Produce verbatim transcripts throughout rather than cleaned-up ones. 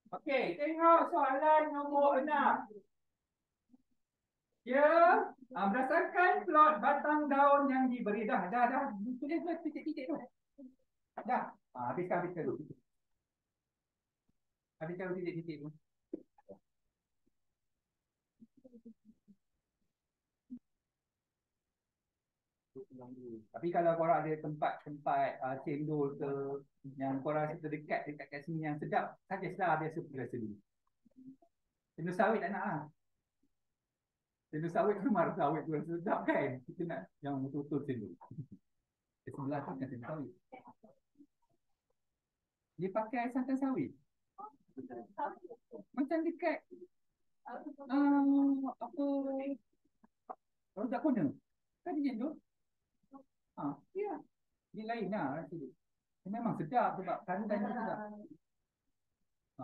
Okey, tengok soalan nombor enam. Ya, ah, berdasarkan plot batang daun yang diberi. Dah, dah, dah. Tulis tu titik-titik tu. Dah. Ah, habiskan, habiskan dulu. Habiskan dulu titik-titik tu. Tapi kalau korang ada tempat-tempat uh, cendol ke yang korang rasa terdekat dekat kat sini yang sedap, saja-saja biasa pergi rasa dulu. Cendol sawit tak nak lah. Cendol sawit tu marah sawit tu rasa sedap kan. Kita nak yang betul-betul cendol. Di sebelah tu kan cendol sawit. Dia pakai air santan sawit. Macam dekat uh, apa rojak kona. Kan dia cendol. Ha, ya. Dia lain lah rasa dia. Dia memang sedap sebab kandungan dia sedap. Ha.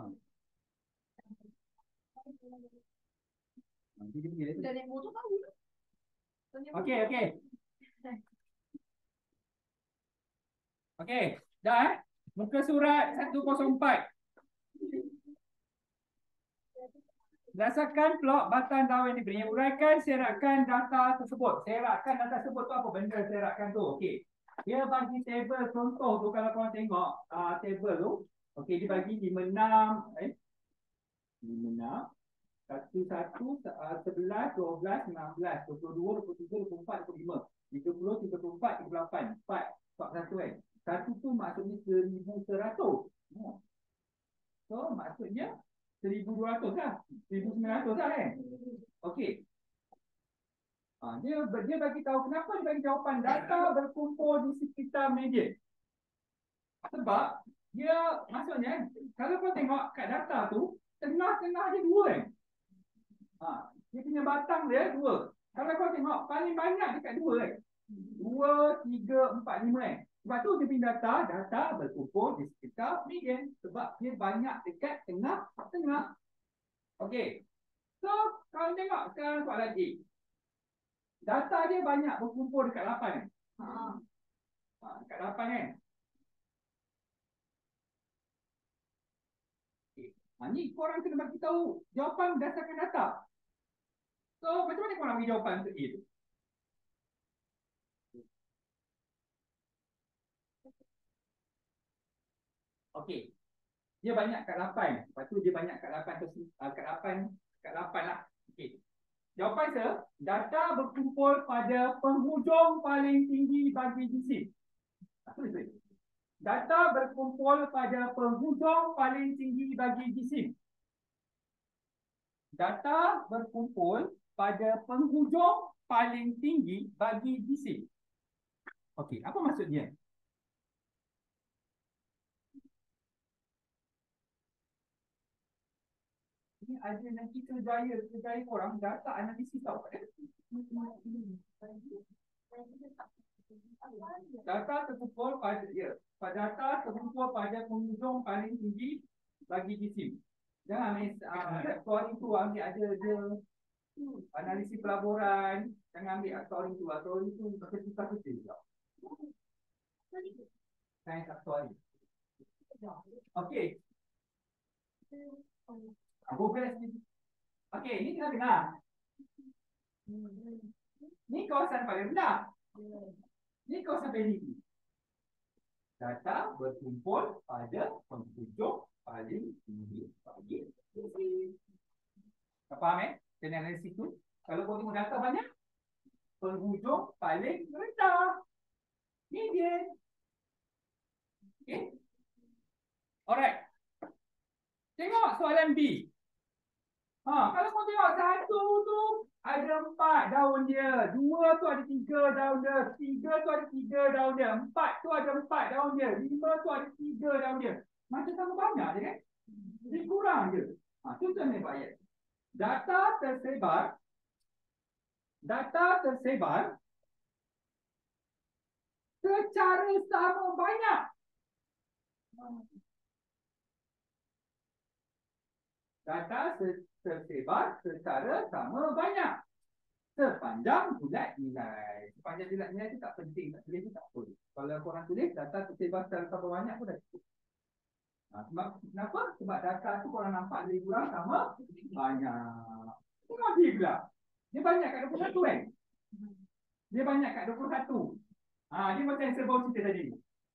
Nanti dia punya dia tu. Okey, okey. Okey, dah eh. Muka surat seratus empat. Berdasarkan plot batang daun yang diberi, uraikan serakan data tersebut. Serakan data tersebut tu apa benda serakan tu? Okey. Dia bagi table contoh tu kalau korang tengok uh, table tu. Okey, dia bagi lima enam eh lima enam satu satu sebelas dua belas enam belas dua puluh dua dua puluh tiga dua puluh empat dua puluh lima tiga puluh tiga puluh empat tiga puluh lapan empat empat satu kan. Satu tu maksudnya seribu seratus. So maksudnya seribu dua ratus lah. seribu sembilan ratus lah kan. Okey. Ha, dia dia bagi tahu kenapa dia bagi jawapan data berkumpul di sekitar median. Sebab dia maksudnya kalau kau tengok kat data tu tengah-tengah dia dua kan. Ha, dia punya batang dia dua. Kalau kau tengok paling banyak dekat dua kan. Dua, tiga, empat, lima kan. Sebab tu dia punya data, data berkumpul di sekitar median. Sebab dia banyak dekat tengah-tengah. Okey. So, kalau tengok sekarang soalan A. Data dia banyak berkumpul dekat lapan. Ha. Ha, dekat lapan kan. Okay. Ha, ni korang kena bagi tahu jawapan berdasarkan data. So, macam mana korang bagi jawapan untuk A tu? Okey. Dia banyak kat lapan. Lepas tu dia banyak kat lapan tu uh, kat lapan kat lapan lah. Okey. Jawapan saya, data berkumpul pada penghujung paling tinggi bagi jisim. Apa itu? Data berkumpul pada penghujung paling tinggi bagi jisim. Data berkumpul pada penghujung paling tinggi bagi jisim. Okey, apa maksudnya? Ini ada nanti kerjaya kerjaya korang data analisis tau. Data terkumpul pada ya, data terkumpul pada penghujung paling tinggi bagi jisim. Jangan ambil uh, soal itu ambil ada dia analisis pelaburan, jangan ambil soal itu. Soal itu kecil-kecil tau. Sains aktuari. Okey. Progress ni. Okey, ni tengah dengar. Ni kawasan paling rendah. Ni kawasan paling tinggi. Data berkumpul pada penghujung paling tinggi bagi jisim. Faham eh? Dengan analisis tu, kalau kau tengok data banyak, penghujung paling rendah. Median. Okay. Alright. Tengok soalan B. Ha, kalau kau tengok satu tu ada empat daun dia, dua tu ada tiga daun dia, tiga tu ada tiga daun dia, empat tu ada empat daun dia, lima tu ada tiga daun dia. Macam sama banyak je kan? Dia kurang je. Ha, tu macam ni Pak Ayat. Data tersebar, data tersebar secara sama banyak. Data tersebar secara sama banyak sepanjang bulat nilai. Sepanjang bulat nilai itu tak penting, tak tulis itu tak pun. Kalau korang tulis data tersebar secara sama banyak pun dah cukup. Ha, sebab kenapa? Sebab data tu korang nampak lebih kurang sama banyak. Tengok dia pula. Dia banyak kat dua puluh satu kan? Dia banyak kat dua puluh satu. Ha, dia macam yang saya bawa cerita tadi.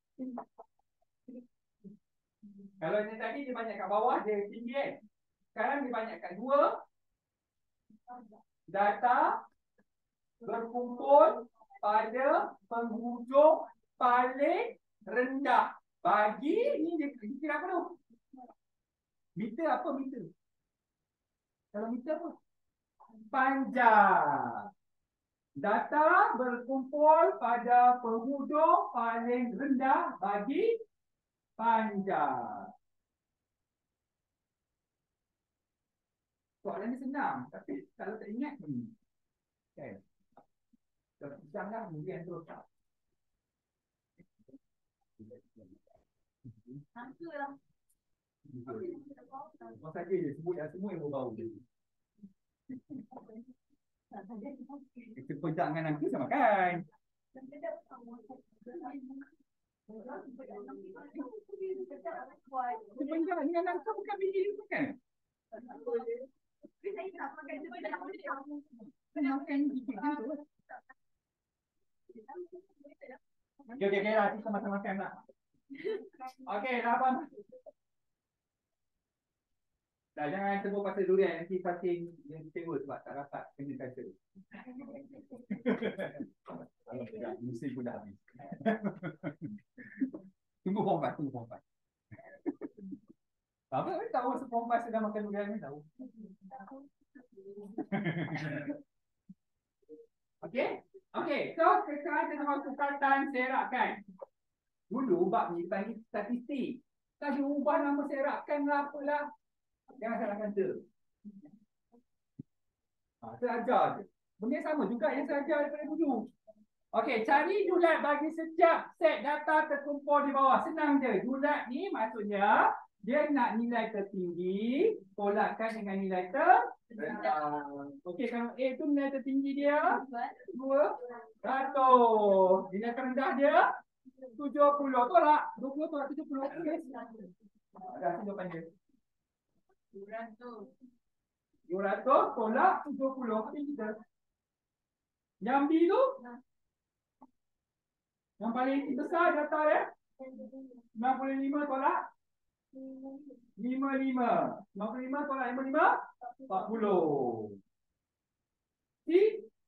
Kalau yang tadi dia banyak kat bawah, dia tinggi kan? Sekarang dia banyak kat dua. Data berkumpul pada penghujung paling rendah. Bagi ni dia kira apa tu? Meter apa meter? Kalau meter apa? Panjang. Data berkumpul pada penghujung paling rendah bagi panjang. Soalan ni senang, tapi kalau tak ingat hmm. Okay. Kalau pisanglah kemudian terus tak. Sangkalah. Apa saja je sebut yang semua yang berbau. Kita pejak dengan angka sama kan? Pejak dengan angka bukan biji itu kan? Makan biji itu. Okey, okey, okey lah. Kita makan-makan lah. Okey, dah apa? Dah, jangan sebut pasal durian. Nanti pasal yang kecewa sebab tak dapat kena kata. Kalau tidak, musim pun dah habis. Tunggu form empat, tunggu form empat. Apa kan tahu form empat sedang makan durian ni tahu. Okey? Okey, so sekarang kita mahu sukatan serakan. Dulu bab ni dipanggil statistik. Tak diubah nama serakan lah apalah. Jangan salahkan tu. Ha, saya ajar je. Benda sama juga yang saya ajar daripada dulu. Okey, cari julat bagi setiap set data terkumpul di bawah. Senang je. Julat ni maksudnya dia nak nilai tertinggi tolakkan dengan nilai terendah. Okey, kalau A tu nilai tertinggi dia dua ratus. Nilai terendah dia tujuh puluh. Tolak. dua puluh tolak tujuh puluh. Okey. Dah jawapan dia. dua ratus tolak tujuh puluh. Apa yang kita? Yang B tu? Yang paling besar data dia? sembilan puluh lima tolak lima puluh lima. sembilan puluh lima tolak lima puluh lima? empat puluh. C?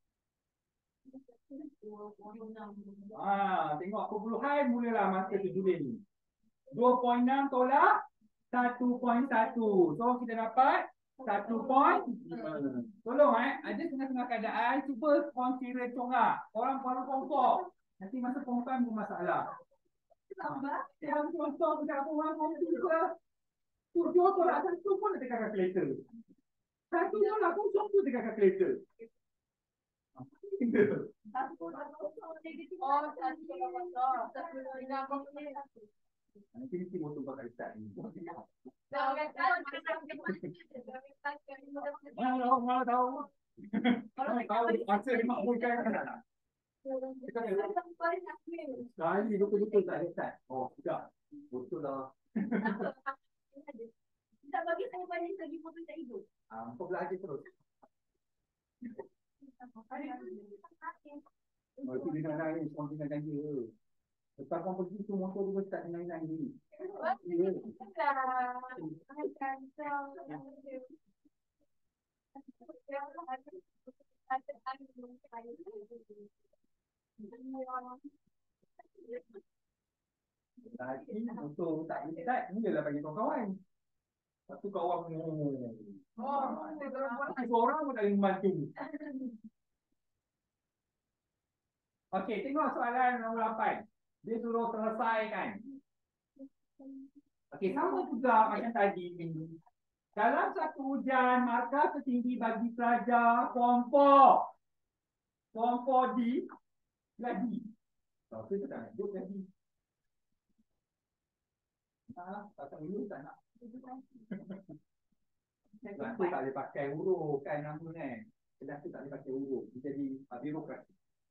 Ah, tengok perpuluhan mulalah masa tujuh ni. dua puluh enam tolak satu perpuluhan satu. So kita dapat satu perpuluhan lima. Tolong eh, ada tengah-tengah keadaan cuba kira corak. Orang baru kompok. Nanti masa pompan pun masalah. Yang contoh dekat orang komputer. Tujuh tolak satu pun dekat kalkulator. Satu tolak kosong pun dekat kalkulator. Oh, satu tolak kosong. Nanti mesti motor bakal start ni. Mana tahu, mana tahu. Mana tahu, masa dimakmulkan kan. Sekali betul-betul tak start. Oh, tidak. Betul lah. Tak bagi saya balik lagi foto tak hidup. Ah, kau belajar terus. Oh, itu dia nak nangis, kau kena janji ke. Lepas kau pergi tu motor dia start nangis-nangis. Ya. Lagi motor tak start, mulalah bagi kawan-kawan. Lepas tu kawan ngomong. Oh, orang pun tak boleh membantu. Okey, tengok soalan nombor lapan. Dia suruh selesaikan. Okey, sama juga macam tadi. Dalam satu ujian, markah tertinggi bagi pelajar form empat. Form empat D. Lagi. Kalau kita tak nak duduk lagi. Ah, tak dulu tak nak. Kelas tu tak boleh pakai huruf kan nama kan. Kelas tu tak boleh pakai huruf. Dia jadi birokrat.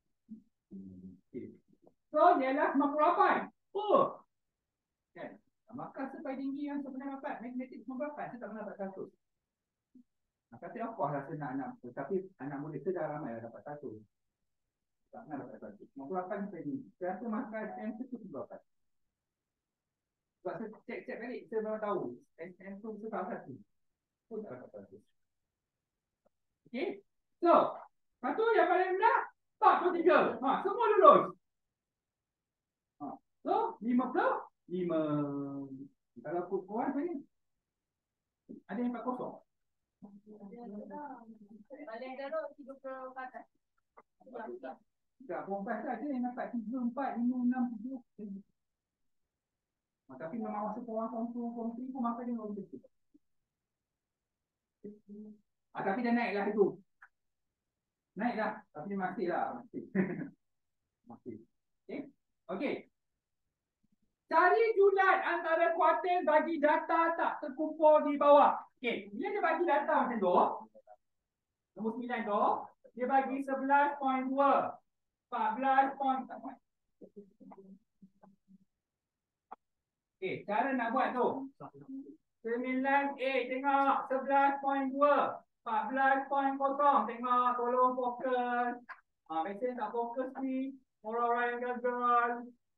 Hmm, okay. So, ialah sembilan puluh lapan. Oh. Kan? maka supaya tinggi yang sebenarnya dapat magnetik semua berapa? Saya tak pernah dapat satu. Maka saya apa lah saya nak anak. Tapi anak muda saya dah ramai dah dapat satu. Tak pernah dapat satu. Mampu lapan saya ni. Saya rasa maka S M tu tu berapa? Sebab saya cek-cek balik, saya baru tahu. S M tu tu salah satu. Pun tak dapat satu. Okay. So, lepas tu yang paling rendah, empat puluh tiga. Ha, semua lulus. Ha. So, lima puluh lima. Kalau kurang saya ni, ada yang empat kosong. Paling teruk tiga puluh ke atas. Tak, perempuan saja yang dapat tiga, empat, lima, enam, tujuh. Tapi memang masa korang form two, form three pun masa dia orang betul. Ah, tapi dah naik lah itu. Naik lah. Tapi masih lah. Masih. Masih. Okay. Okay. Cari julat antara kuartil bagi data tak terkumpul di bawah. Okay. Bila dia bagi data macam tu, nombor sembilan tu, dia bagi sebelas perpuluhan dua. empat belas perpuluhan dua. Okay. Cara nak buat tu. sembilan A tengok. sebelas perpuluhan dua. empat belas perpuluhan kosong. Tengok. Tolong fokus. Ha, biasanya tak fokus ni. Orang-orang yang gagal.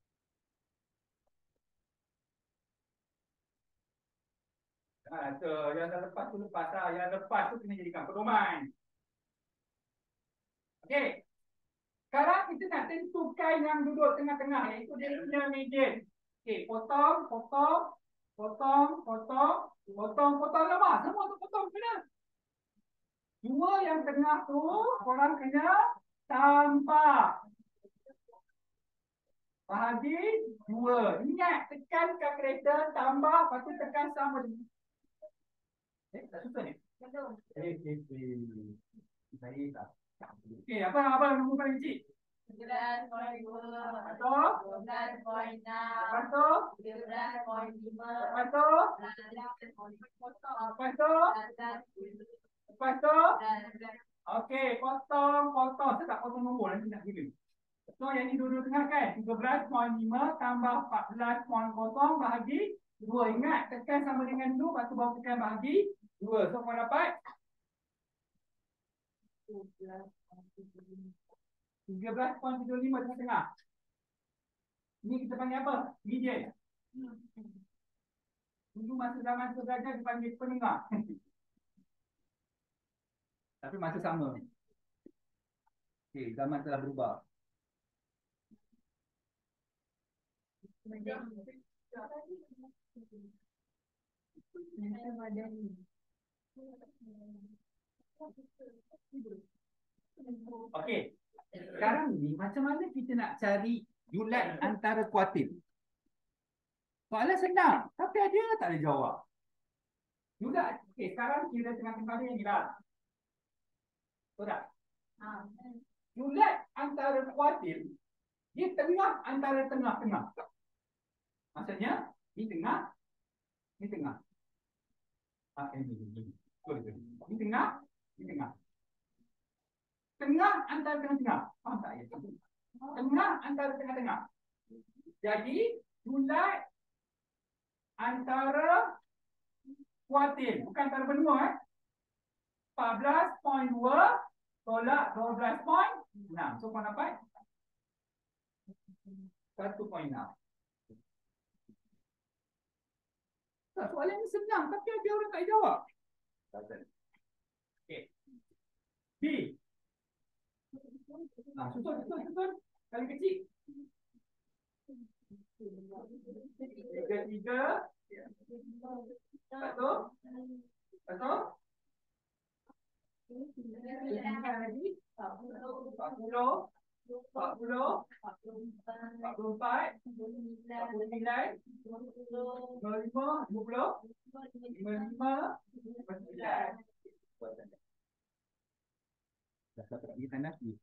Ha, so, yang dah lepas tu lepas lah. Yang lepas tu kena jadikan pedoman. Okey. Sekarang kita nak tentukan yang duduk tengah-tengah. Iaitu dia punya median. Okey, potong, potong, potong, potong, potong, potong lama. Semua tu potong kena. Dua yang tengah tu, korang kena tambah. Bahagi dua. Ingat, tekan kalkulator, tambah, lepas tu tekan sama. Eh, tak susah ni? Eh, eh, eh. Saya tak. Okey, apa apa nombor paling kecil? sebelas perpuluhan dua. Lepas tu? dua belas perpuluhan enam. Lepas tu? tiga belas perpuluhan lima. Lepas tu? Lepas tu? Lepas tu? Okey, potong, potong. Saya tak potong nombor, nanti nak pilih. So, yang ni dua-dua tengah kan? tiga belas perpuluhan lima tambah empat belas perpuluhan kosong bahagi dua. Ingat, tekan sama dengan dua, lepas tu baru tekan bahagi dua. So, kau dapat? tiga belas perpuluhan tujuh lima tengah-tengah. Ini kita panggil apa? Median. Dulu masa zaman sederajat dipanggil penengah. Tapi masa sama. Okey, zaman telah berubah. Okey. Sekarang ni macam mana kita nak cari julat antara kuartil? Soalan senang, tapi ada tak ada jawab. Julat. Okey, sekarang kita tengah-tengah ni dah. Betul tak? Ha. Julat antara kuartil, dia tengah antara tengah-tengah. Maksudnya, di tengah, di tengah. Ah, ini, ini. Di tengah, di tengah. Tengah antara tengah-tengah. Faham tak ya? Tengah antara tengah-tengah. Jadi, julat antara kuartil, bukan antara benua eh. empat belas perpuluhan dua tolak dua belas perpuluhan enam. So, kau dapat satu perpuluhan enam. Tak, soalan ni senang, tapi ada orang tak jawab. Okey. B. Nah, susun, susun, susun. Kali kecil. Tiga, tiga. Satu. Satu. Lagi. Empat puluh. Empat puluh. Empat puluh empat. Empat puluh sembilan. Lima lima. Lima puluh. Lima lima. Lima sembilan. Dah dapat pergi tanah lagi.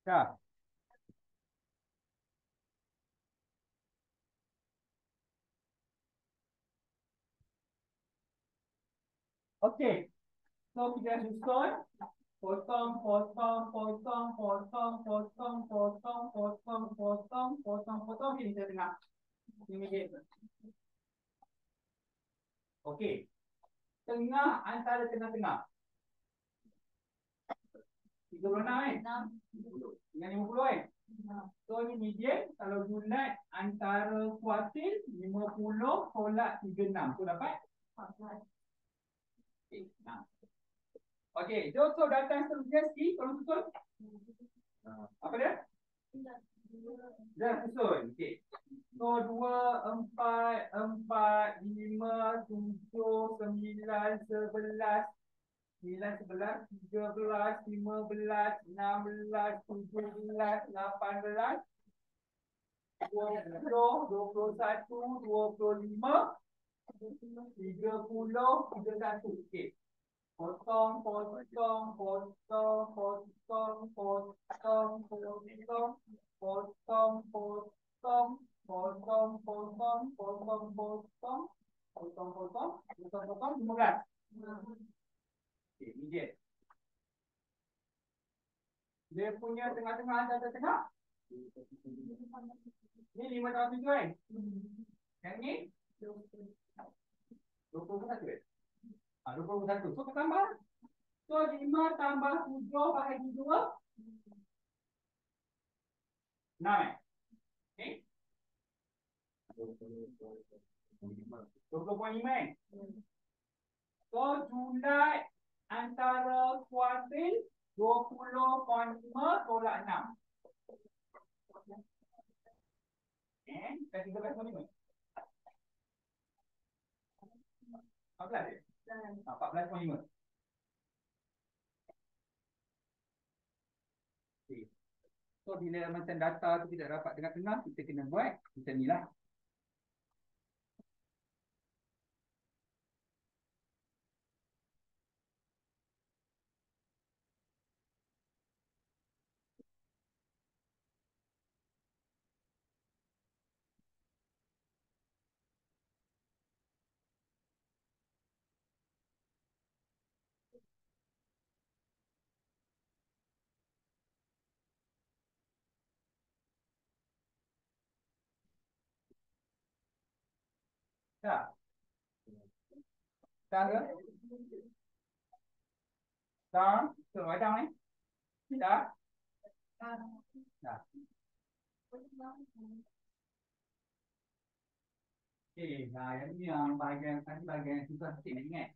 Dah. Okey. So kita susun. Potong, potong, potong, potong, potong, potong, potong, potong, potong, potong. Ini saya tengah. Ini dia. Okey. Tengah antara tengah-tengah. tiga puluh enam kan? enam. Dengan lima puluh kan? So ni median. Kalau bulat antara kuartil lima puluh tolak tiga puluh enam. So dapat? Okey. Nah. Okey. So, so data yang seterusnya C. Tolong susun. Apa dia? Dah susun. Okey. So dua, empat, empat, lima, tujuh, sembilan, sebelas, sembilan, sebelas, tiga belas, lima belas, enam belas, tujuh belas, lapan belas, dua puluh, dua puluh satu, dua puluh lima, tiga puluh, tiga puluh satu. Okey. Potong, potong, potong, potong, potong, potong, potong, potong, potong, potong, potong, potong, potong, potong, potong, potong, potong, lima belas. Okey, ni dia. Dia punya tengah-tengah ada tengah. Ni lima tambah tujuh kan? Yang ni? dua puluh satu kan? Ah, dua puluh satu. So, tambah. So, lima tambah tujuh bahagi dua. enam eh? Okay. dua puluh koma lima eh? So, jumlah antara kuartil dua puluh koma lima tolak enam. Eh, dah tiga belas koma lima. empat belas eh? empat belas koma lima. Okay. So, bila macam data tu tidak dapat tengah-tengah, kita kena buat macam ni lah. Dah? Dah ke? Dah? So, write down eh? Dah? Dah. Okay, nah yang ni yang bahagian tadi bahagian yang susah sikit nak ingat.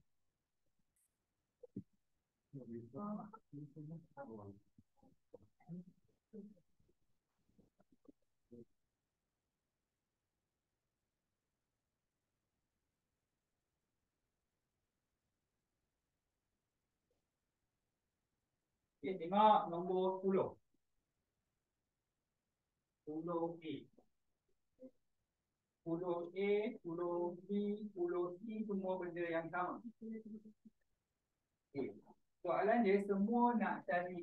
Okay, tengok nombor sepuluh. sepuluh A. sepuluh A, sepuluh B, sepuluh C semua benda yang sama. Okay. Soalan dia semua nak cari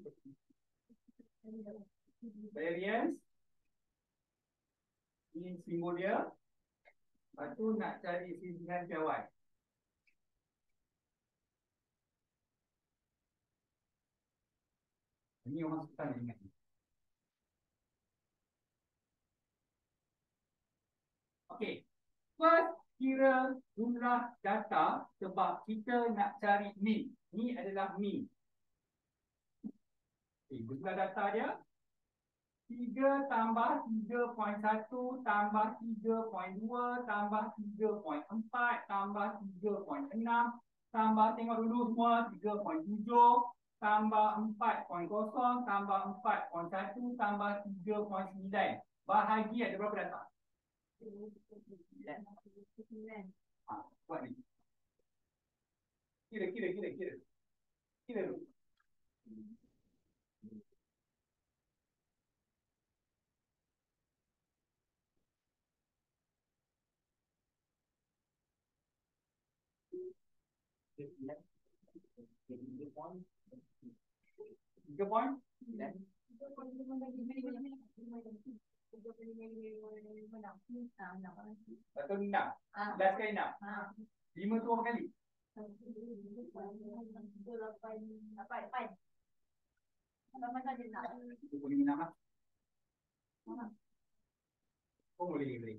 variance. Ini simbol dia. Lepas tu nak cari sisihan piawai. Ini orang susah nak ingat. Okey. First, kira jumlah data sebab kita nak cari mean. Ni adalah mean. Okay, jumlah data dia tiga tambah tiga koma satu tambah tiga koma dua tambah tiga koma empat tambah tiga koma enam tambah tengok dulu semua tiga koma tujuh tambah empat koma kosong tambah empat koma satu tambah tiga koma sembilan. Bahagi ada berapa data? sembilan. Ha, buat ni. Kira, kira, kira, kira. Kira dulu. Tiga poin. Atau enam. Belas kali enam. Lima tu berapa kali? Itu boleh enam lah. Oh boleh boleh.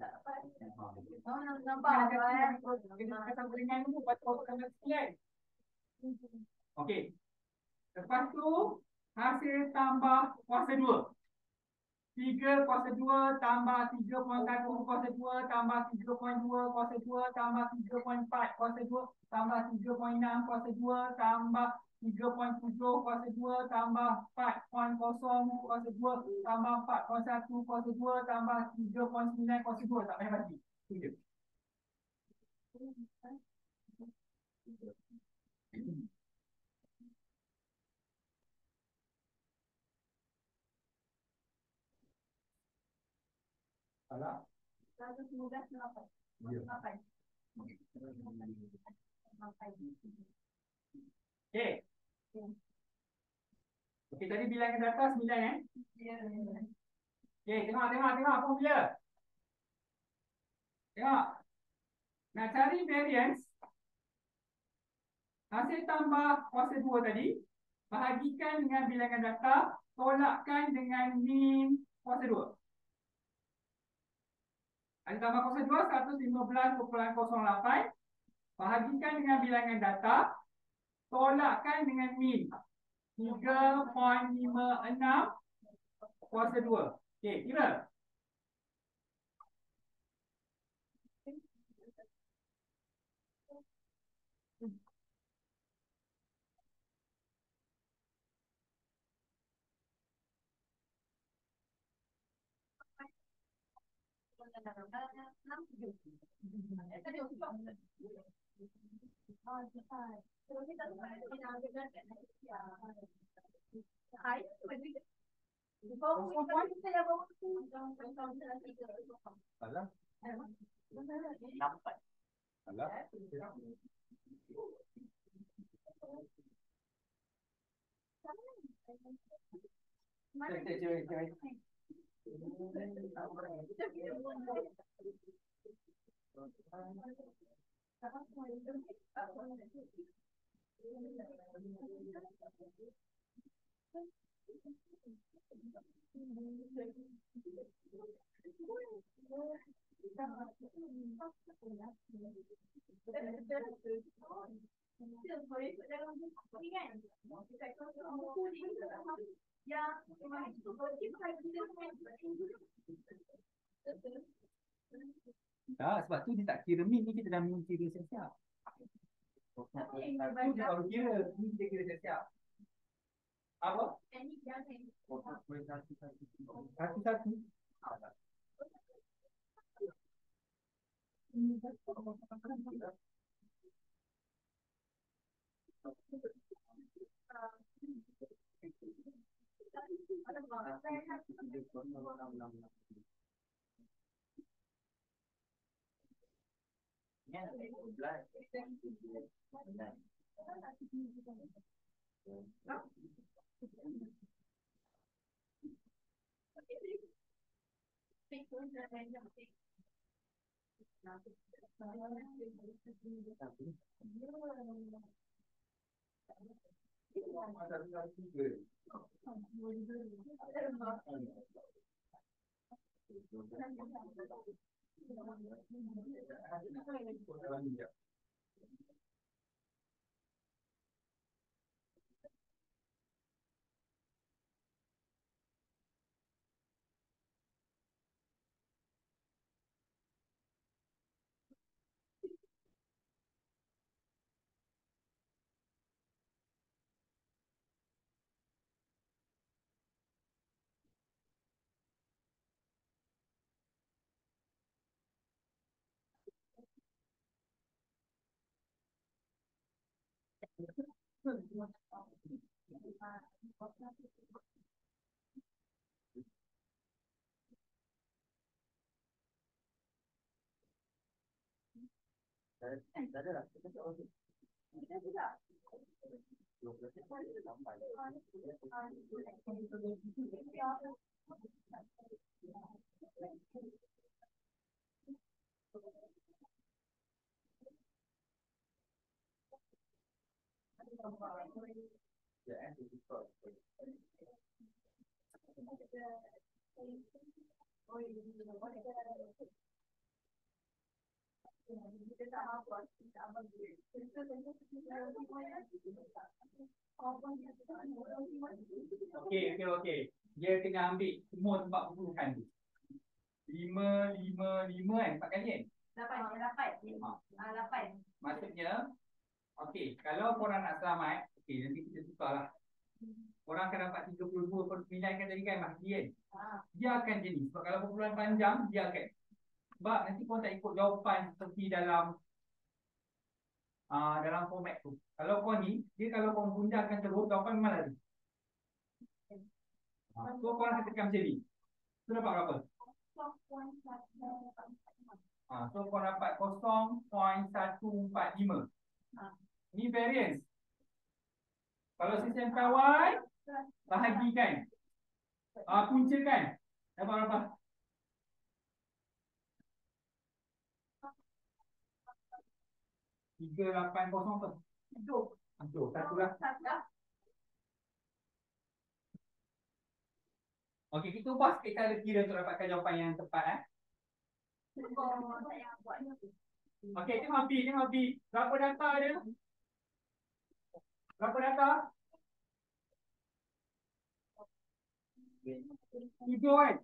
Kata dengan tu patut kena sembilan. Okey. Lepas tu hasil tambah kuasa dua. tiga kuasa dua tambah tiga koma satu kuasa dua tambah tiga koma dua kuasa dua tambah tiga koma empat kuasa dua tambah tiga koma enam kuasa dua tambah tiga koma tujuh kuasa dua tambah empat koma kosong kuasa dua tambah empat koma satu kuasa dua tambah tiga koma sembilan kuasa dua. Tak payah bagi. Itu je. Salah? Ya. Okey. Okey, tadi bilangan data sembilan eh? Okey, tengok tengok tengok formula. Tengok. Nak cari variance hasil tambah kuasa dua tadi, bahagikan dengan bilangan data, tolakkan dengan min kuasa dua. Hasil tambah kuasa dua seratus lima belas perpuluhan kosong lapan, bahagikan dengan bilangan data, tolakkan dengan min tiga koma lima enam kuasa dua. Okey, kira. Alah. Nampak. Alah. Cek, cek, cek, cek. Tak, sebab tu dia tak kira min ni, kita dah min kira siap-siap. Satu dia baru kira, ni kita kira siap-siap. Apa? Satu-satu. Tak ada lah. Okey, okey, okey. Dia kena ambil semua tempat perpuluhan tu. Lima, lima, lima kan? Empat kali kan? Lapan, lapan. Ah, lapan. Maksudnya, okey, kalau korang nak selamat, okey, nanti kita tukarlah. Korang akan dapat tiga puluh dua perpuluhan sembilan kan tadi kan, Mahdi kan? Dia akan jadi, sebab kalau perpuluhan panjang, dia akan. Sebab nanti korang tak ikut jawapan seperti dalam uh, dalam format tu. Kalau kau ni, dia kalau kau gundahkan terus, jawapan memang lari. Uh, so korang akan tekan macam ni. Tu dapat berapa? Uh, so korang dapat kosong perpuluhan satu empat lima. Ni variance. Kalau sistem Y, bahagikan. Uh, puncakan. Dapat berapa? Tiga lapan kosong apa? Tujuh. Tujuh. Satu lah. Okey, kita ubah sikit cara kira untuk dapatkan jawapan yang tepat eh. Okey, tengok B, tengok B. Berapa data dia? Berapa data? Tujuh kan?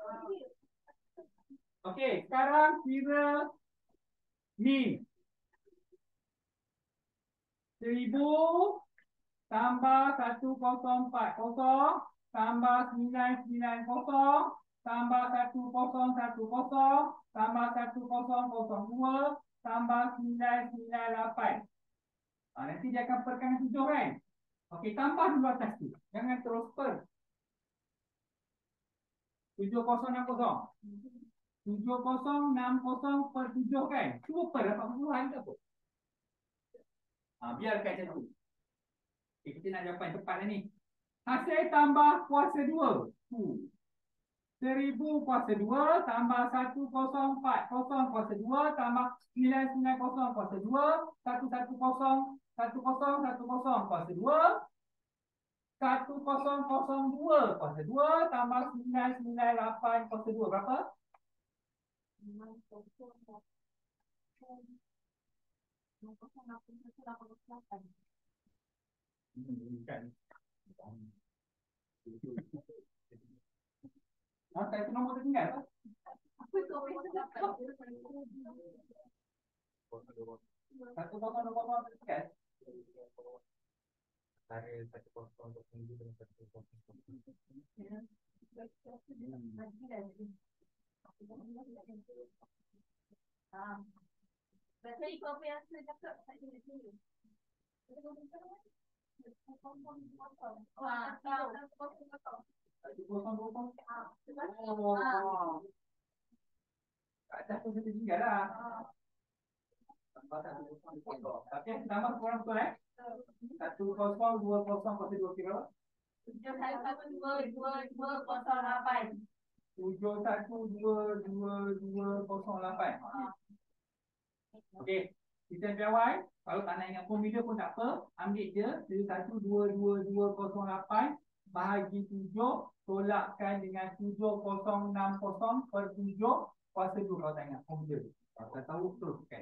Okey, sekarang kira mean. Seribu tambah satu kosong empat kosong tambah sembilan sembilan kosong tambah satu kosong satu kosong tambah satu kosong kosong dua tambah sembilan sembilan lapan. Ha, nanti dia akan perkan tujuh kan? Okey, tambah dulu atas tu. Jangan terus per. Tujuh kosong enam kosong. Tujuh kosong enam kosong per tujuh kan? Cuba per dapat puluhan ke apa? Ha, biarkan macam tu. Okay, kita nak jawapan tepat ni. Hasil tambah kuasa dua. Seribu kuasa dua tambah satu kosong empat kosong kuasa dua tambah sembilan sembilan kosong kuasa dua. Satu satu kosong satu kosong satu kosong kuasa dua. Satu kosong kosong dua kuasa dua tambah sembilan sembilan lapan kuasa dua. Berapa? Hmm, kan. Ah, satu nombor tertinggal apa? Satu kosong dua kosong tertinggal. Antara satu kosong dua tujuh dengan satu kosong. Ah. Berarti kau yang saya cakap tak ada sini. Wah, tahu. Satu kosong dua kosong. Oh. Tak ada tu kita tinggal lah. Tambah satu kosong dua kosong. Tapi yang tambah kurang betul eh? Satu kosong dua kosong kosong dua kira. Tujuh satu dua dua dua kosong lapan. Tujuh satu dua dua dua kosong lapan. Okey, sistem P Y. Kalau tak nak ingat formula pun tak apa. Ambil je tujuh satu dua dua dua kosong lapan bahagi tujuh, tolakkan dengan tujuh kosong enam kosong per tujuh kuasa dua. Kalau tak ingat formula. Kalau tak tahu teruskan.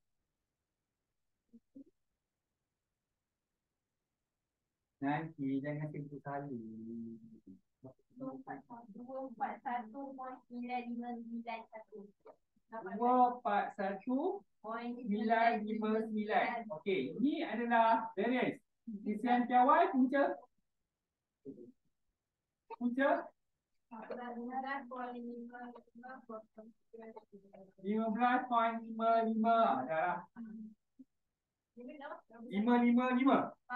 Nanti jangan sebut kali. Dua empat satu sembilan lima sembilan satu. Dua empat satu sembilan lima sembilan. Okey, ini adalah variance. Sistem P Y punca. Punca lima belas perpuluhan lima lima. Dah. lima lima lima.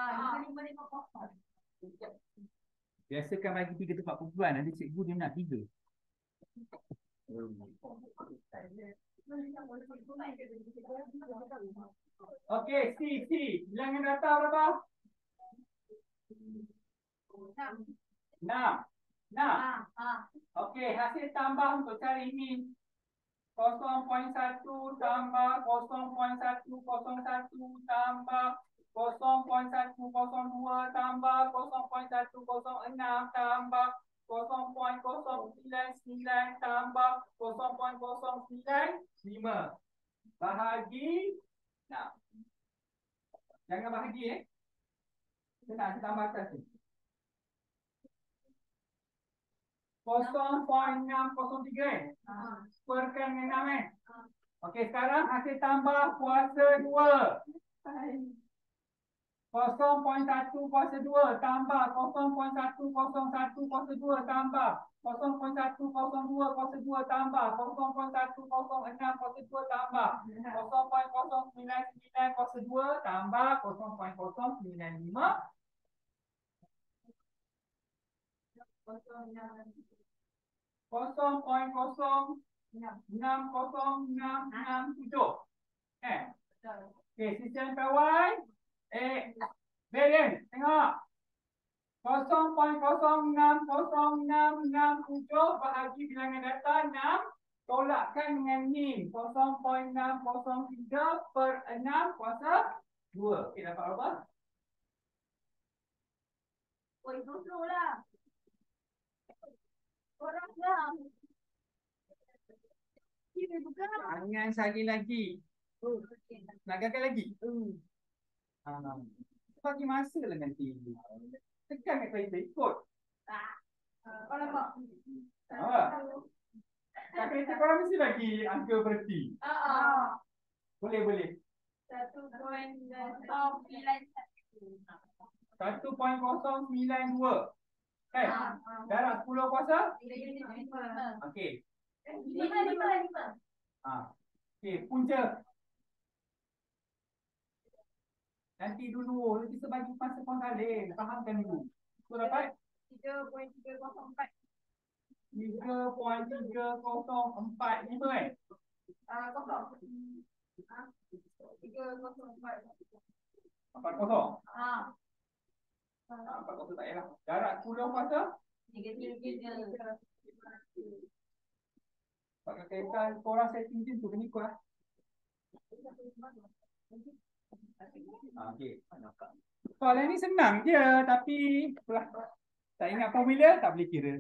Biasakan bagi tiga tempat kumpulan. Nanti cikgu dia nak tiga. Okey, C, C. Bilangan data berapa? enam. enam. Okey, hasil tambah untuk cari min. kosong koma satu tambah kosong koma satu kosong satu tambah kosong koma satu kosong dua tambah kosong koma satu kosong enam tambah kosong koma kosong sembilan sembilan tambah kosong koma kosong sembilan lima. Bahagi enam. Jangan bahagi eh. Senang, saya tambah atas ni. kosong koma enam kosong tiga eh. Perkan dengan enam eh. Okey, sekarang hasil tambah kuasa dua. kosong koma satu kuasa dua tambah kosong koma satu kosong satu kuasa dua tambah kosong koma satu kosong dua kuasa dua tambah kosong koma satu kosong enam kuasa dua tambah kosong koma kosong sembilan sembilan kuasa dua tambah kosong koma kosong sembilan lima. kosong koma kosong enam kosong enam enam tujuh. Eh. Okey, sistem pawai. Eh, Belen, tengok. kosong koma kosong enam kosong enam enam tujuh bahagi bilangan data enam. Tolakkan dengan min. kosong koma enam kosong tiga per enam kuasa dua. Okey, dapat berapa? Oi, betul lah. Orang lah. Ini bukan. Jangan sekali lagi. Oh, Nak gagal lagi? Hmm. Ha. Bagi masa lah nanti. Tekan kat kereta ikut. tak. Kau nampak? Ha. Kat kereta korang mesti lagi angka berhenti. Ah. Boleh, boleh. Satu poin sembilan satu. satu koma kosong sembilan dua. Eh, darab sepuluh kuasa? Okey. Lima, lima, lima. Ha. Okey, punca. Nanti dulu, nanti sebagi masa penggalih. Fahamkan dulu. So dapat? Tiga poin tiga kosong empat. tiga koma tiga kosong empat lima eh? Ah, kosong. Ah, tiga kosong empat. empat kosong? Ah. Ha, empat kosong tak payah. Darab sepuluh kuasa? Tiga, tiga, tiga. Pakai kereta korang setting je tu kena ikut lah. Ha, okey. Soalan ni senang je tapi lah, tak ingat formula tak boleh kira.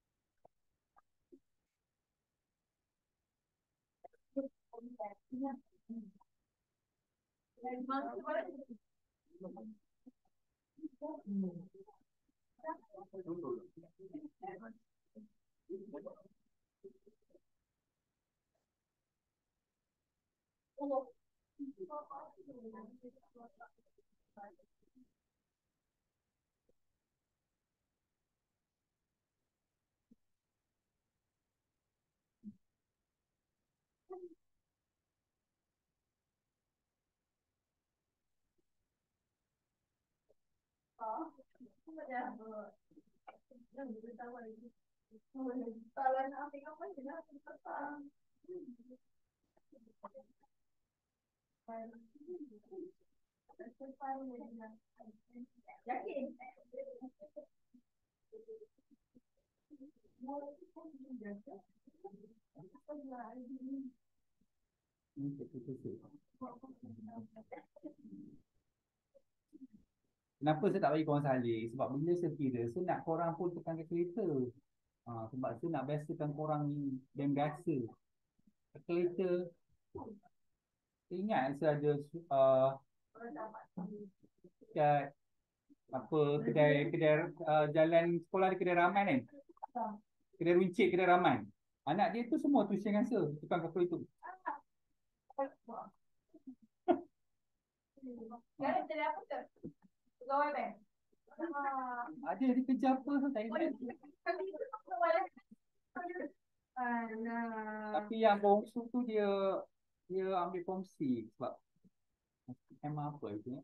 Yakin? Kenapa saya tak bagi korang salin? Sebab bila saya kira, saya nak korang pun tekan kalkulator. Ha, sebab saya nak biasakan korang ni dan biasa. Kalkulator. Saya ingat saya ada uh, kat apa kedai kedai uh, jalan sekolah di kedai Raman kan. Kedai runcit kedai Raman. Anak dia tu semua tuition answer tukang kalkulator. Sekarang jadi apa tu? Pegawai bank. Ada dia kerja apa tu tak ingat. Alah. Tapi yang bongsu tu dia dia ambil fungsi sebab memang apa itu ya.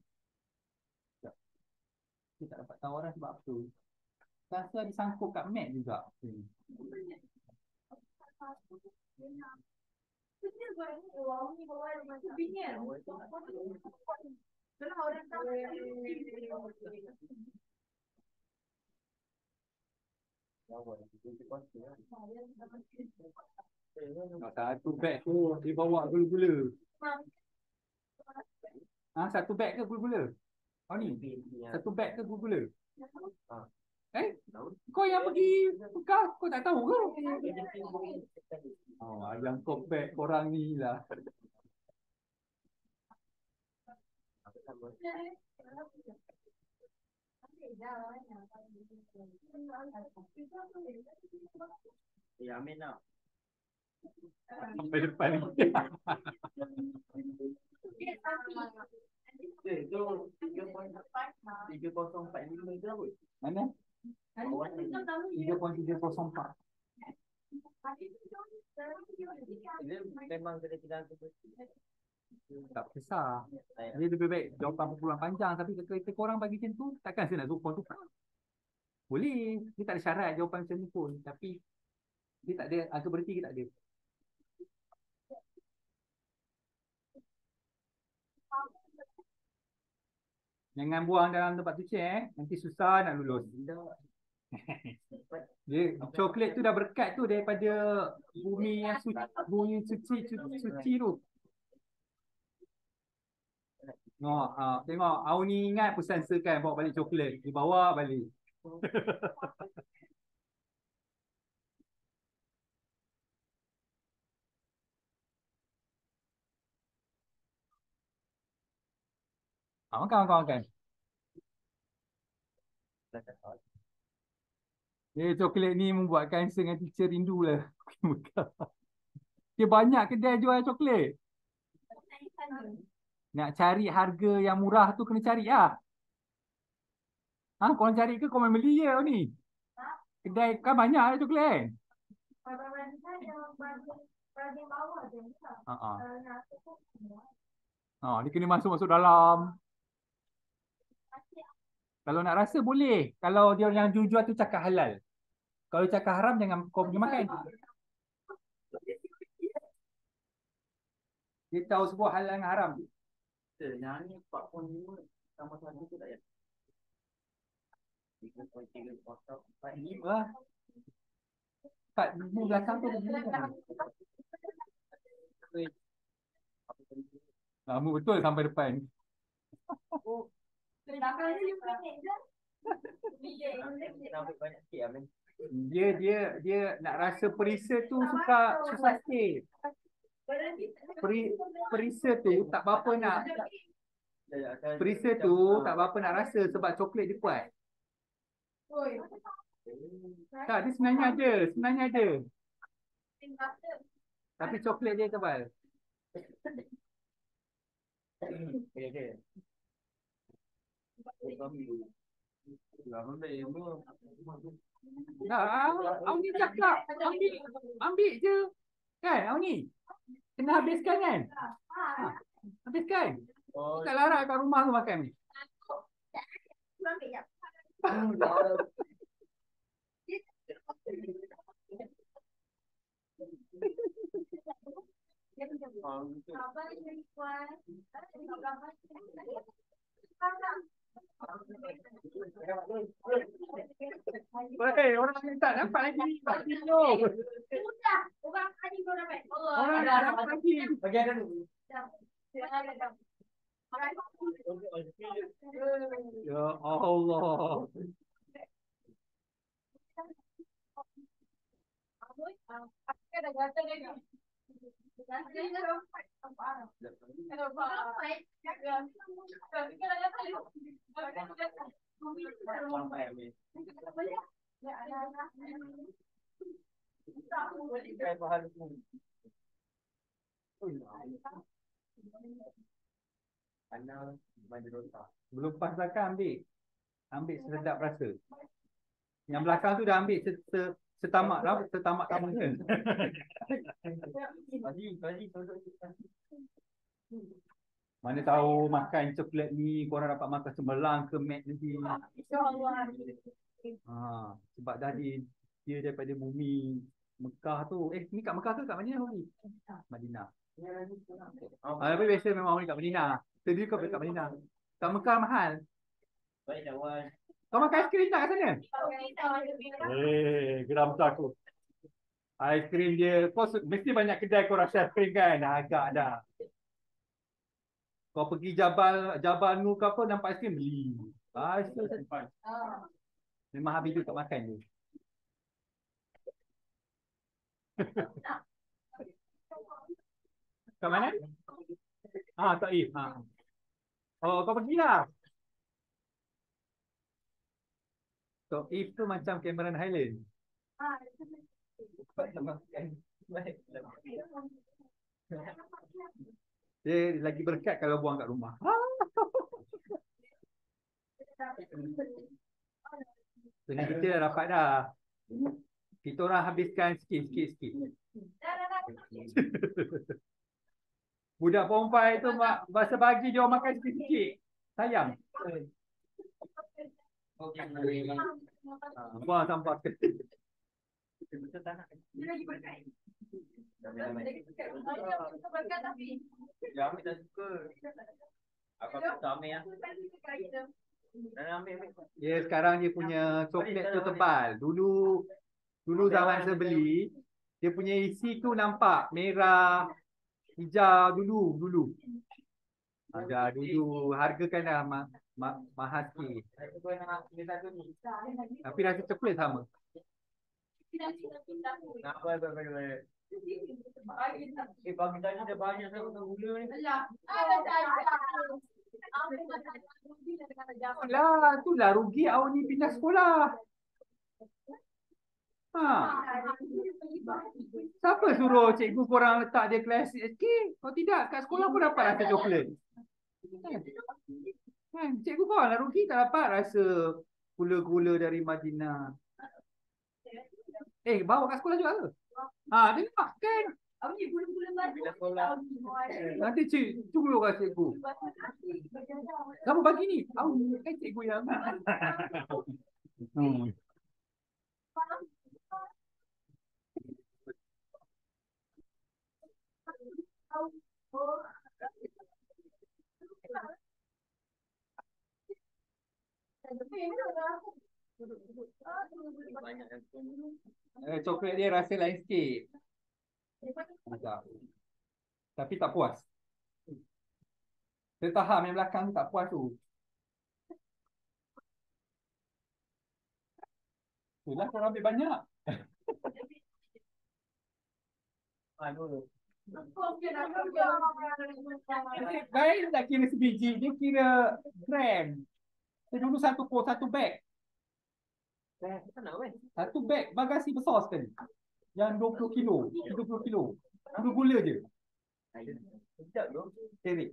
Dia tak dapat tawaran sebab apa. Rasa disangkut kat Mac juga. Hmm. Betul goreng ni orang ni bawa macam binian. Kalau orang tahu satu beg tu dia bawa gula-gula. Ha, satu beg ke gula-gula? Oh ni, satu beg ke gula-gula? Eh, kau yang pergi Mekah, kau tak tahu ke? Oh, yang kau beg korang ni lah. Ya, Amin lah. Sampai depan ni. Itu tiga kosong empat lima itu apa? Mana? tiga koma tiga kosong empat. Dia memang kena kita Tak besar. Dia lebih baik jawapan perpuluhan panjang. Tapi kalau korang bagi macam tu, takkan saya nak suruh tukar. Boleh. Dia tak ada syarat jawapan macam ni pun. Tapi dia tak ada angka berhenti ke tak ada. Jangan buang dalam tempat tu eh. Nanti susah nak lulus. Dia coklat tu dah berkat tu daripada bumi yang suci, bumi suci, suci, suci tu. Tengok, uh, tengok. Aku ni ingat pesan Sir kan bawa balik coklat. Dia bawa balik. Ah, makan, makan, makan. Eh, coklat ni membuatkan Sir dengan teacher rindu lah. Dia banyak kedai jual coklat. Nak cari harga yang murah tu kena cari lah. Ha, korang cari ke korang beli je ni? Kedai kan banyak ada coklat kan? Ha, ha. Ha, dia kena masuk-masuk dalam. Kalau nak rasa boleh. Kalau dia yang jual tu cakap halal. Kalau cakap haram jangan kau pergi makan. Dia tahu sebuah halal dengan haram. yang ni empat koma lima sama satu tu tak ya? tiga koma tiga kosong empat lima. empat lima belakang tu begini kan? Lama betul sampai depan. Banyak sikit Amin. Dia dia dia nak rasa perisa tu suka susah sikit. Peri, perisa tu tak berapa nak perisa tu tak berapa nak rasa sebab coklat dia kuat. Tak, dia sebenarnya ada, sebenarnya ada. Tapi coklat dia tebal. Okey okey. Dah, awak ni cakap, ambil, ambil je. Kan, awak ni kena habiskan kan? Ha, habiskan. Oh, Tak larat kat rumah tu makan ni. Weh, orang ni tak dapat lagi. Sudah, orang tadi kau dapat. Orang dah dapat lagi. bagi ada dulu. Ya Allah. Sampai Amin. Saya faham tu. Anak mandi rosak. Belum pas belakang ambil. Ambil sedap rasa. Yang belakang tu dah ambil se, se, setamak lah. Setamak kamu ke? Tadi tadi Mana tahu makan coklat ni korang dapat makan sembelang ke mat nanti. InsyaAllah. Ha, sebab dah dia, dia daripada bumi Mekah tu. Eh, ni kat Mekah ke kat Madinah? Madinah. Ah, tapi biasa memang ni kat Madinah. Tadi kau kat Madinah. Kat Mekah mahal. Baik kawan. Kau makan aiskrim tak kat sana? Eh, geram tu aku. Aiskrim dia, kau mesti banyak kedai kau rasa aiskrim kan? Agak dah. Kau pergi Jabal Jabal Nur ke apa, nampak aiskrim, beli. Aiskrim. Memang habis tu tak makan je. Kat mana? Ah, Taif. Ha. Oh, kau pergilah. Taif tu macam Cameron Highland. Dia lagi berkat kalau buang kat rumah. Jadi kita dah dapat dah. Kita orang habiskan sikit, sikit, sikit. Budak perempuan itu masa pagi dia orang makan sikit-sikit. Sayang. Ha, buang sampah sekali. Betul tak nak? Dia lagi berkat. Ya, ambil tak suka. Apa tak ambil ya? Dan ambil, ambil. Dia sekarang dia punya coklat tu tebal. Dulu dulu zaman saya beli, dia punya isi tu nampak merah, hijau dulu, dulu. Ada dulu, harga kan dah ma ma mahal sikit. Tapi rasa coklat sama. Nak apa apa apa. Eh, bagi tadi dah banyak saya kena gula ni. Lah, itulah rugi awak ni pindah sekolah. Ha. Siapa suruh cikgu korang letak dia kelas S K? Kalau tidak, kat sekolah pun dapat rasa coklat. Kan? Kan? Cikgu korang lah rugi tak dapat rasa gula-gula dari Madinah. Eh, bawa kat sekolah juga ke? Ha, dia nak kan? Bila sekolah. Nanti cik, tunggu kat cikgu. Kamu bagi ni. Tahu kan cikgu yang. Hmm. Eh, coklat dia rasa lain sikit. Macam. Tapi tak puas. Dia tahap yang belakang tu tak puas tu. Itulah korang ambil banyak. Anu. Baik tak kira sebiji, dia kira gram. Saya dulu satu pot, satu bag. Satu bag bagasi besar sekali. Yang dua puluh kilo, tiga puluh kilo. Gula-gula je. Sekejap tu. Terik.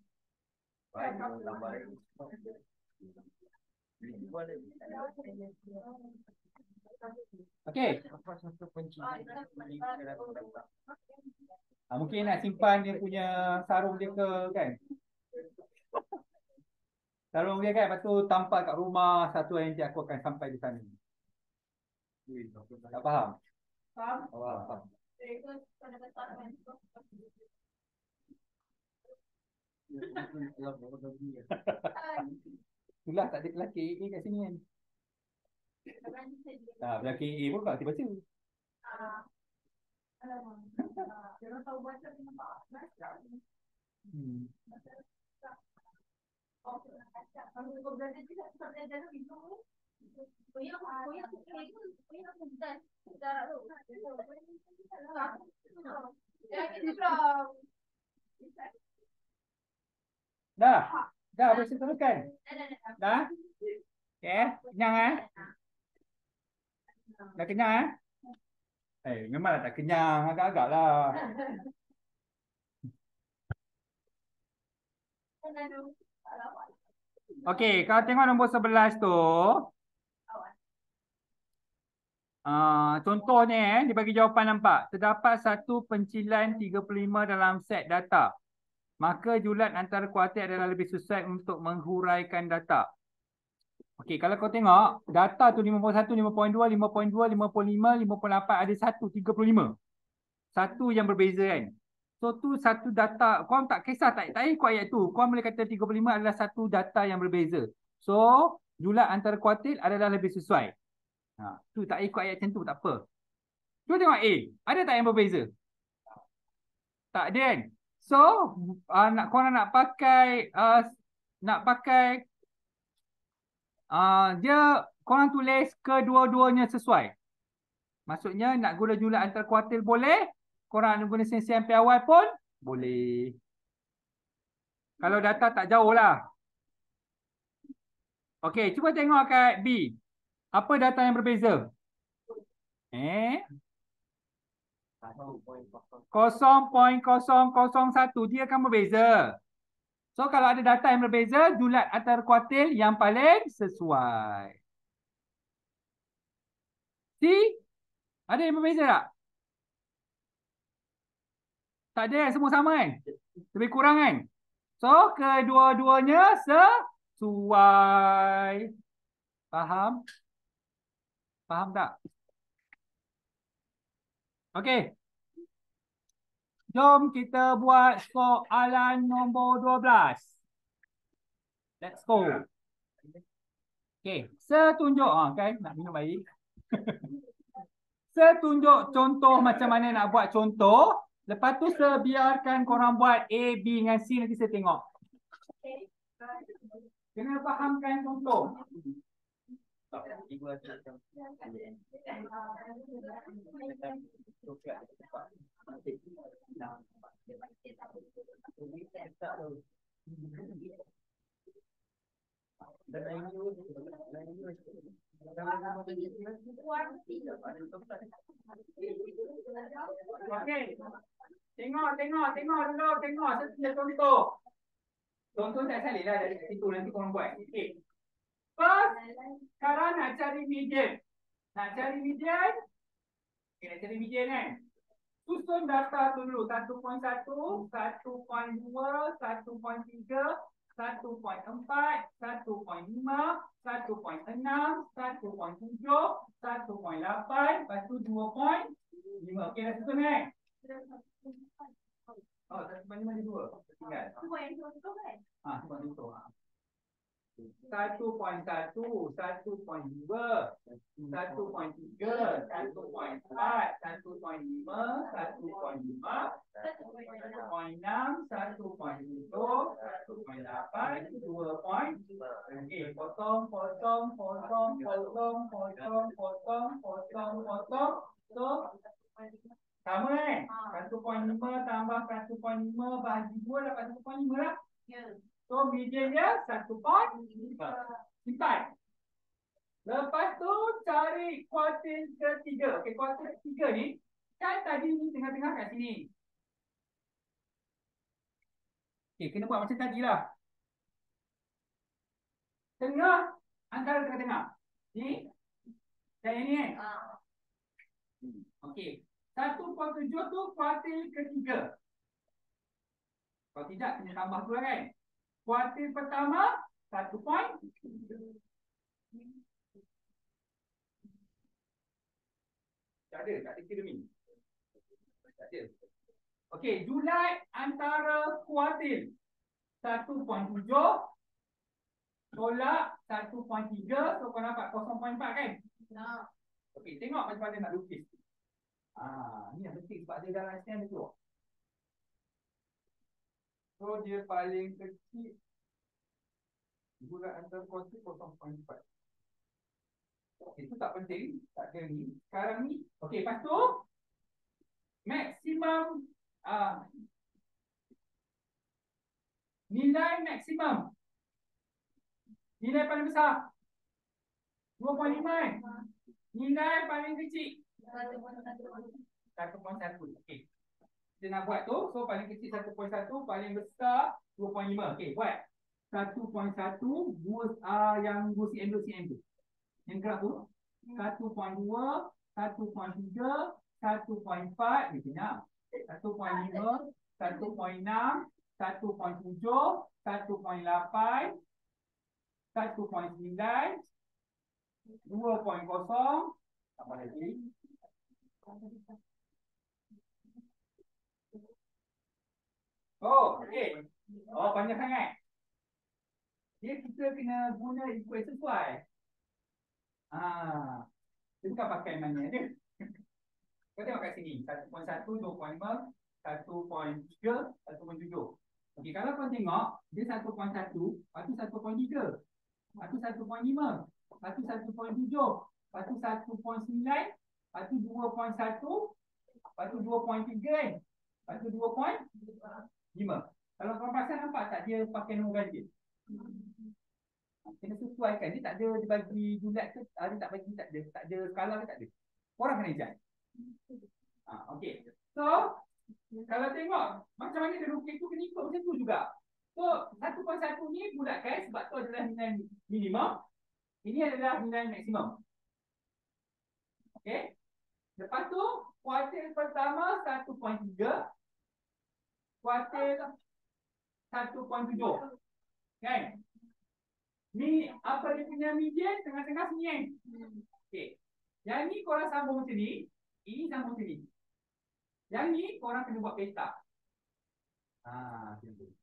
Okey. Ha, mungkin nak simpan dia punya sarung dia ke kan? Sarung dia kan, lepas tu tampak kat rumah, satu hari nanti aku akan sampai di sana. Tak faham? Faham? Oh, faham. Itulah tak ada kelakir A kat sini kan. Ah, kelakir A pun tak baca. Hmm. Dah. Dah boleh teruskan. Dah. Okey, kenyang eh? Dah kenyang eh? Eh, memanglah tak kenyang, agak-agak lah. Okey, kalau tengok nombor sebelas tu, uh, contohnya eh, dia bagi jawapan nampak. Terdapat satu pencilan tiga puluh lima dalam set data. Maka julat antara kuartil adalah lebih sesuai untuk menghuraikan data. Okey, kalau kau tengok data tu lima puluh satu, lima puluh dua, lima puluh dua, lima puluh lima, lima puluh lapan, ada satu, tiga puluh lima. Satu yang berbeza kan. So tu satu data, kau tak kisah, tak, tak ikut ayat tu. Kau boleh kata tiga puluh lima adalah satu data yang berbeza. So julat antara kuartil adalah lebih sesuai. Ha, tu tak ikut ayat macam tu, tak apa. Cuba tengok A. Ada tak yang berbeza? Tak ada kan? So, uh, nak korang nak pakai uh, nak pakai uh, dia korang tulis kedua-duanya sesuai. Maksudnya nak guna julat antara kuartil boleh, korang nak guna sen-sen sampai awal pun boleh. Kalau data tak jauh lah. Okey, cuba tengok kat B. Apa data yang berbeza? Eh? kosong perpuluhan kosong kosong satu. Dia akan berbeza. So, kalau ada data yang berbeza, julat antara kuartil yang paling sesuai. See? Ada yang berbeza tak? Tak ada, semua sama kan? Lebih kurang kan? So, kedua-duanya sesuai. Faham? Faham tak? Okey. Jom kita buat soalan nombor dua belas. Let's go. Okey, setunjuk. Ha, kan? Nak minum air. Setunjuk contoh macam mana nak buat contoh. Lepas tu sebiarkan korang buat A, B dengan C. Nanti saya tengok. Kena fahamkan contoh. Okey. Tengok, tengok, tengok dulu, tengok. Saya contoh. Contoh tak salih lah dari situ. Nanti korang buat. Okey. First, sekarang nak cari median. Nak cari median. Okay, nak cari median kan. Susun data tu dulu. satu perpuluhan satu, satu perpuluhan dua, satu perpuluhan tiga, satu perpuluhan empat, satu perpuluhan lima, satu perpuluhan enam, satu perpuluhan tujuh, satu perpuluhan lapan, lepas tu dua perpuluhan lima. Okey, dah susun kan? Oh, satu perpuluhan lima ada dua. Tinggal. Semua yang contoh kan? Ah, semua contoh. satu perpuluhan satu, satu perpuluhan dua, satu perpuluhan tiga, satu perpuluhan empat, satu perpuluhan lima, satu perpuluhan lima, satu perpuluhan enam, satu perpuluhan tujuh, satu perpuluhan lapan, dua perpuluhan lima. Okey, potong, potong, potong, potong, potong, potong, potong, potong. So, sama kan? satu perpuluhan lima tambah satu perpuluhan lima bahagi dua dapat satu perpuluhan lima lah. Ya. So, median dia satu perpuluhan lima. Simpan. Lepas tu, cari kuartil ketiga. Okey, kuartil ketiga ni, kan tadi ni tengah-tengah kat sini. Okey, kena buat macam tadi lah. Tengah, antara tengah-tengah. Ni, dan yang ni kan? Okey. satu perpuluhan tujuh tu kuartil ketiga. Kalau tidak, kena tambah tu lah kan? Kuartil pertama, satu point. Tak ada, tak ada kira min. Tak ada. Okey, julat antara kuartil. satu perpuluhan tujuh. Tolak satu perpuluhan tiga. So, kau dapat kosong perpuluhan empat kan? Nah. Okey, tengok macam mana nak lukis. Ah, ni yang penting sebab dia dalam stand tu. So, dia paling kecil. Julat antara kuartil kosong perpuluhan empat. Itu tak penting. Tak ada ni. Sekarang ni. Okey, lepas tu. Maksimum. Uh, nilai maksimum. Nilai paling besar. dua perpuluhan lima kan? Nilai paling kecil. satu perpuluhan satu. Okey. Kita nak buat tu. So, paling kecil satu perpuluhan satu. Paling besar dua perpuluhan lima. Okey, buat. satu perpuluhan satu. Dua, uh, yang dua C M dua C M tu. Yang gerak tu. satu perpuluhan dua. satu perpuluhan tiga. satu perpuluhan empat. Ni banyak. satu perpuluhan lima. satu perpuluhan enam. satu perpuluhan tujuh. satu perpuluhan lapan. satu perpuluhan sembilan, dua perpuluhan kosong, apa lagi? Oh, okey. Oh, panjang sangat. Dia kita kena guna equation sesuai. Ah, dia bukan pakai mana dia. Kau tengok kat sini, satu perpuluhan satu, dua perpuluhan lima, satu perpuluhan tiga, satu perpuluhan tujuh. Okey, kalau kau tengok, dia satu perpuluhan satu, lepas tu satu perpuluhan tiga, lepas tu satu perpuluhan lima, lepas tu satu perpuluhan tujuh, lepas tu satu perpuluhan sembilan, lepas tu dua perpuluhan satu, lepas tu dua perpuluhan tiga kan? Lepas tu dua perpuluhan lima. Kalau kau pasal nampak tak dia pakai nombor ganjil? Kena sesuaikan. Dia tak ada dia bagi julat ke, ah, dia tak bagi, tak ada, tak ada skala ke tak ada. Korang kena ejak. Ah, okey. So, kalau tengok macam mana dia lukis tu kena ikut macam tu juga. So, satu perpuluhan satu ni bulatkan sebab tu adalah nilai minimum. Ini adalah nilai maksimum. Okey. Lepas tu, kuartil pertama satu perpuluhan tiga. Kuartil satu perpuluhan tujuh. Kan? Ni apa dia punya median tengah-tengah sini kan? Okey. Yang ni korang sambung macam ni, ini sambung macam ni. Yang ni korang kena buat peta. Ha, macam tu.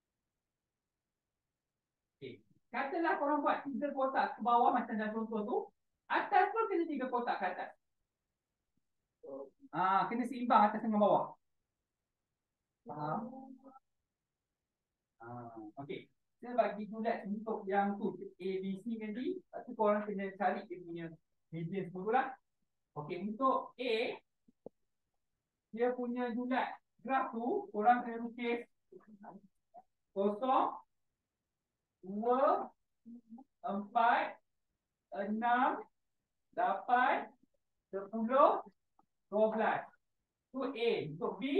Okey. Katalah korang buat tiga kotak ke bawah macam dalam contoh tu, atas pun kena tiga kotak ke atas. Ah, ha, kena seimbang atas dengan bawah. Faham? Ah, ha, okey. Saya bagi julat untuk yang tu A, B, C tadi. Lepas tu korang kena cari dia punya median semua tu lah. Okey, untuk A, dia punya julat graf tu korang kena lukis kosong, dua, empat, enam, lapan, sepuluh, dua belas. Tu A. Untuk B,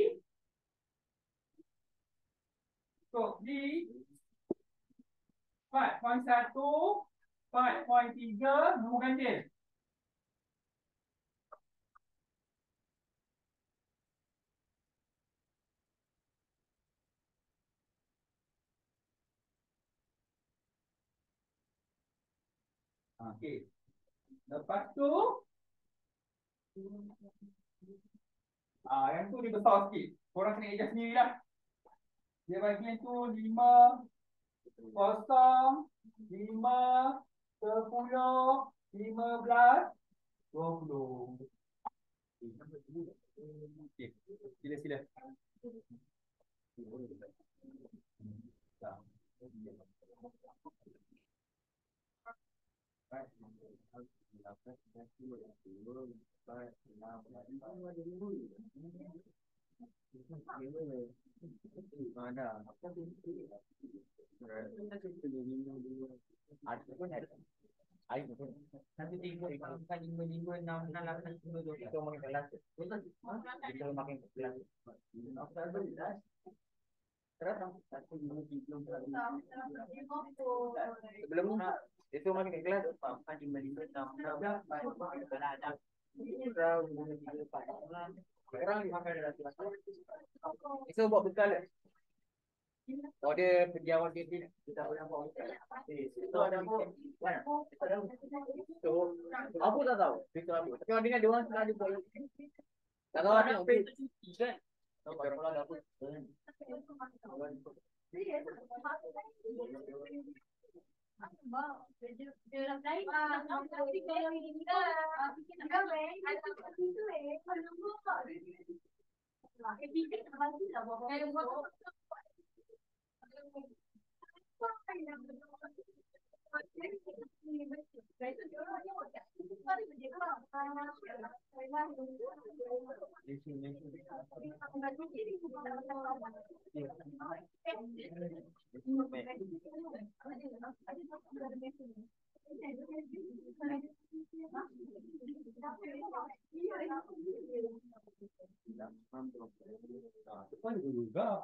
untuk B empat perpuluhan satu, empat perpuluhan tiga, nombor ganjil. Okey. Lepas tu ah, yang tu dia besar sikit. Korang kena adjust sendiri lah. Dia bagi yang tu lima, kosong, lima, sepuluh, lima belas, dua puluh. Okey. Sila sila. Mana? Ada pun ada. Air pun. Satu tiga, empat, lima, lima, enam, enam, lapan, sembilan, dua. Kita makin kelas. Kita makin kelas. Apa belas? Terus satu dua tiga empat lima. Sebelum itu makin kelas empat lima lima enam enam ada ada. Sekarang makan dah satu. Itu buat bekal. Oh dia pergi awal dia kita boleh buat bekal. Itu ada apa? Mana? Tu aku tak tahu. Itu apa? Tapi orang dengar dia orang sudah ada buat. Tak tahu ada apa cuci kan? Tahu kalau ada apa. Depan juga.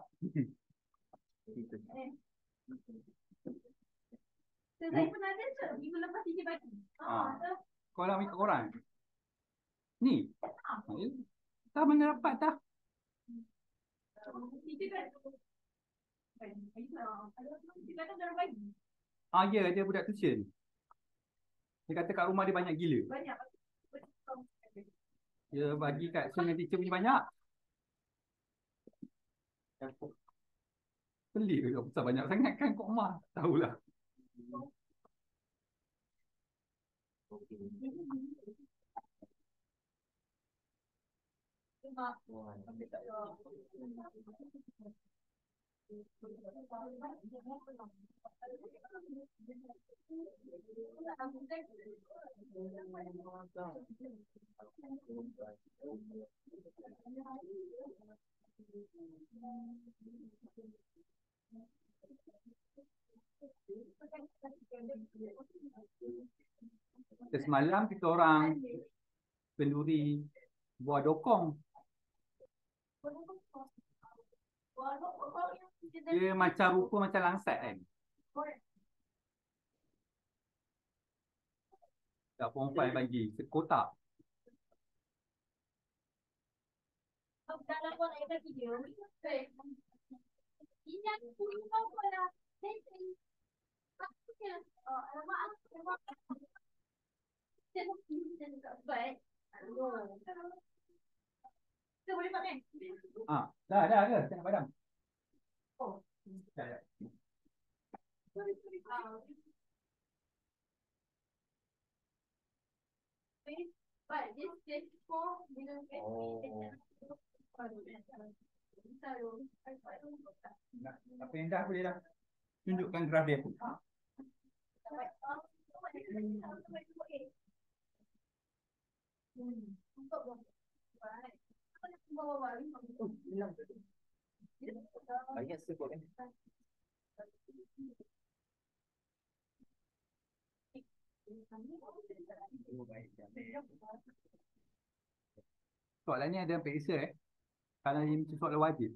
Saya pun ada tu, minggu lepas tiga bagi. Ah. Kau nak ambil kat korang? Ni? Tak mana dapat tak? Tiga kan? Tiga kan dalam bagi. Ah, ya, dia budak tuition. Dia kata kat rumah dia banyak gila. Banyak. Dia bagi kat dengan teacher punya banyak. Pelik ke pasal banyak sangat kan kat rumah. Tahulah. Semalam kita orang kenduri buah dokong. Dia macam rupa macam langsat kan. Tak perempuan bagi sekotak. Dalam pun ada video. Ini aku punya apa lah? Aku kira, oh, alamak, alamak. Saya nak pergi dan tak baik. Aduh. Kita boleh pakai? Ah, dah, dah, dah. Saya nak padam. Oh. Dah, dah. Sorry, sorry. Ah. But this is for minum Oh. Nak, apa yang dah boleh dah. Tunjukkan graf dia. Banyak sebut kan. Soalan ni ada peksa eh. Kalau ni macam soalan wajib.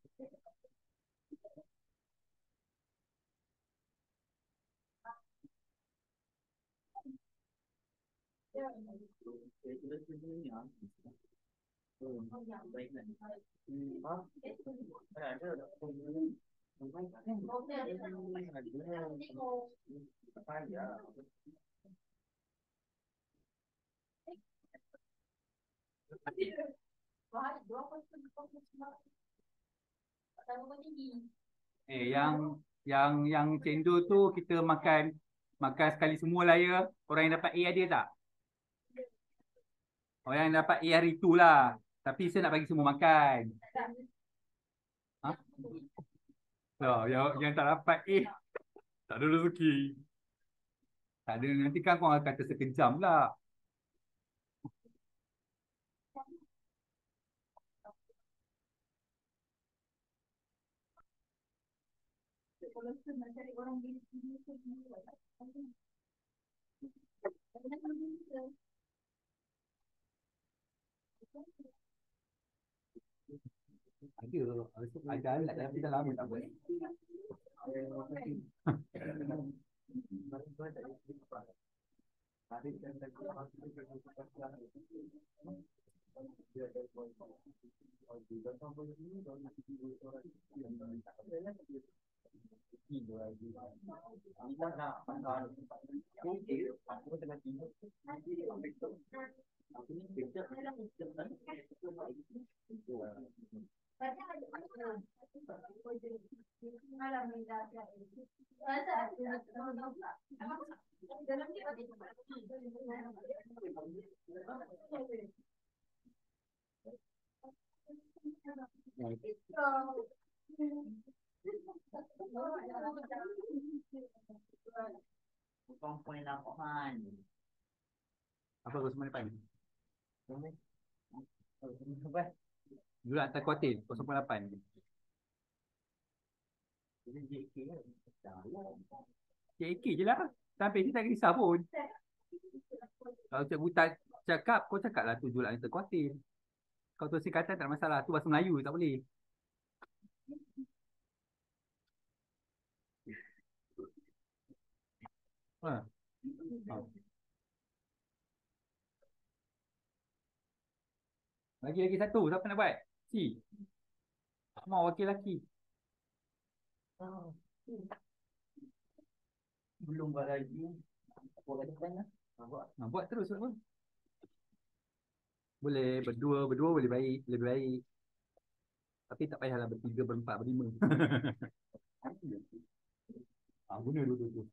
Eh, yang yang yang cendol tu kita makan makan sekali semua lah ya. Orang yang dapat A ada tak? Orang yang dapat A hari tu lah. Tapi saya nak bagi semua makan. Ha? So, yang, yang tak dapat A tak ada rezeki. Tak ada, nanti kan korang kata sekejam lah. Ada, ada alat tapi dah lama tak boleh. Perempuan lakohan. Apa kau semua depan? Apa? Dulu hantar kuatir, kosong lapan. K K je lah. Sampai kita tak kisah pun. Kalau cikgu tak cakap, kau cakap lah tu jual hantar kuatir. Kau tu singkatan tak ada masalah. Tu bahasa Melayu tak boleh. Ha. Ha. Lagi-lagi satu. Siapa nak buat? Si. Mau wakil lelaki. belum buat lagi. Buat kat depan lah. Nampak? Ha, buat terus apa? Boleh berdua, berdua boleh baik, lebih baik. Tapi tak payahlah bertiga, berempat, berlima. Ha, guna dulu tu.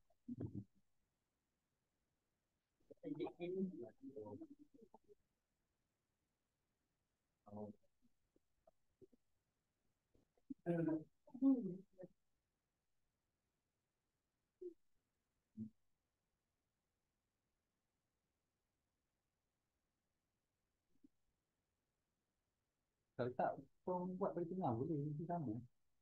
Kalau tak, kau buat bagi tengah boleh, itu sama.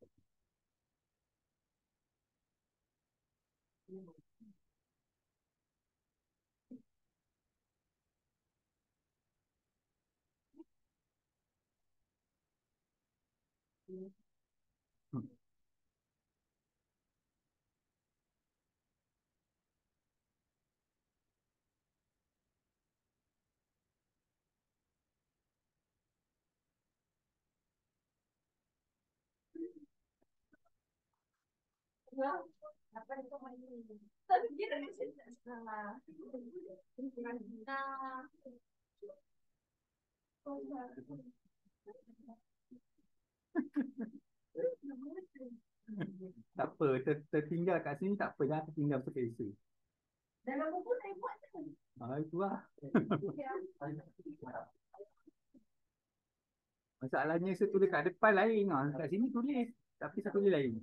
Hmm. Apa itu main? Tapi dia dah macam salah. Tak apa, ter, tertinggal kat sini tak apa, jangan tertinggal selesa. Dalam buku saya buat tu. Ha, itu lah. Masalahnya saya tulis kat depan lain. Ha. Kat sini tulis, tapi saya tulis lain.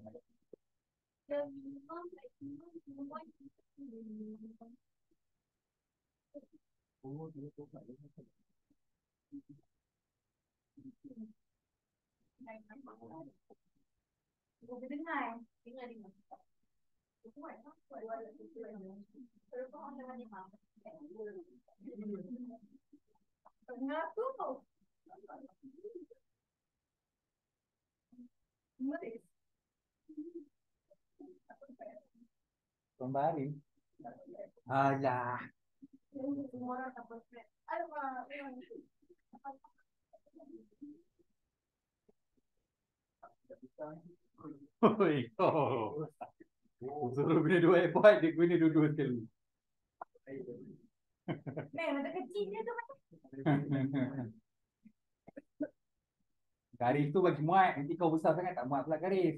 Oh, dia tu tak ada. Buku dengar. Dengar dengar. Dengar tu. Kembali. Alah. Oi, oh. Suruh guna dua airport, dia guna dua-dua sekali. Meh, mata kecil dia tu. Garis tu bagi muat, nanti kau besar sangat tak muat pula garis.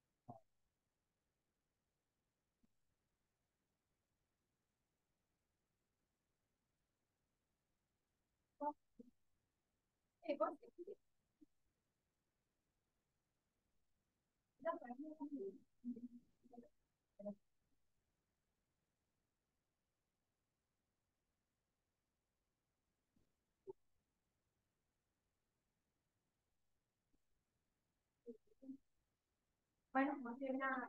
Eh, kau mana masih nak?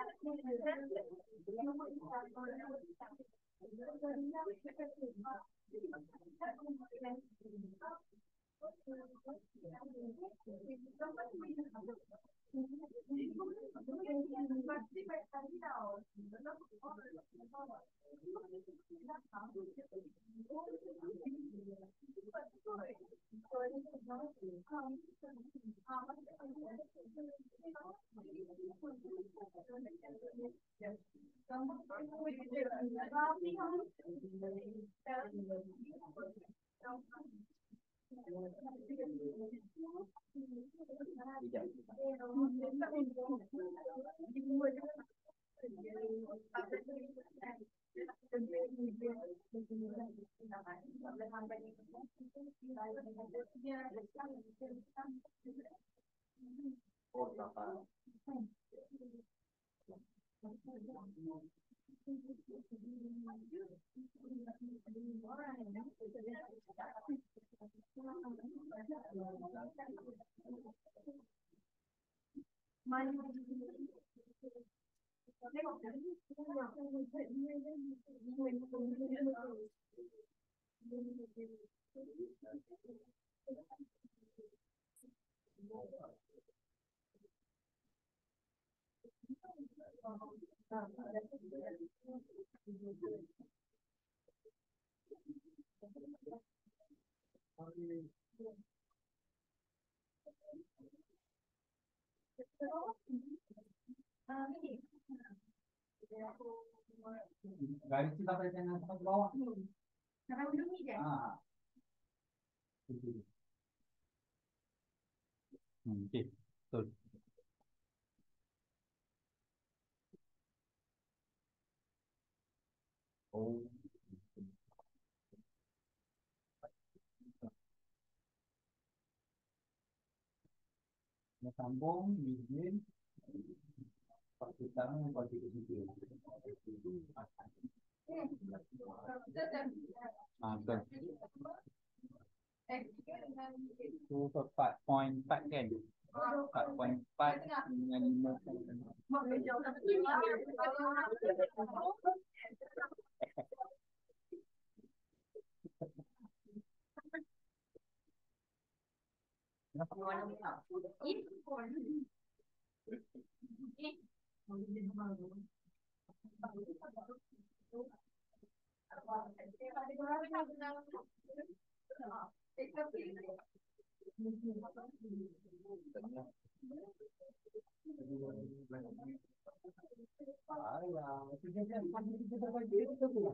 Oh, apa? Garis tu sampai tengah sampai ke bawah. Sampai ujung ni je. Ah. Hmm, okey. Betul. Oh. Nak sambung begin. Pakai tangan pakai ke situ. Ah, betul. Tu empat point empat kan? empat point empat dengan lima point enam. Kenapa warna merah? Alah, itu dia kan pagi kita dah bagi itu tu.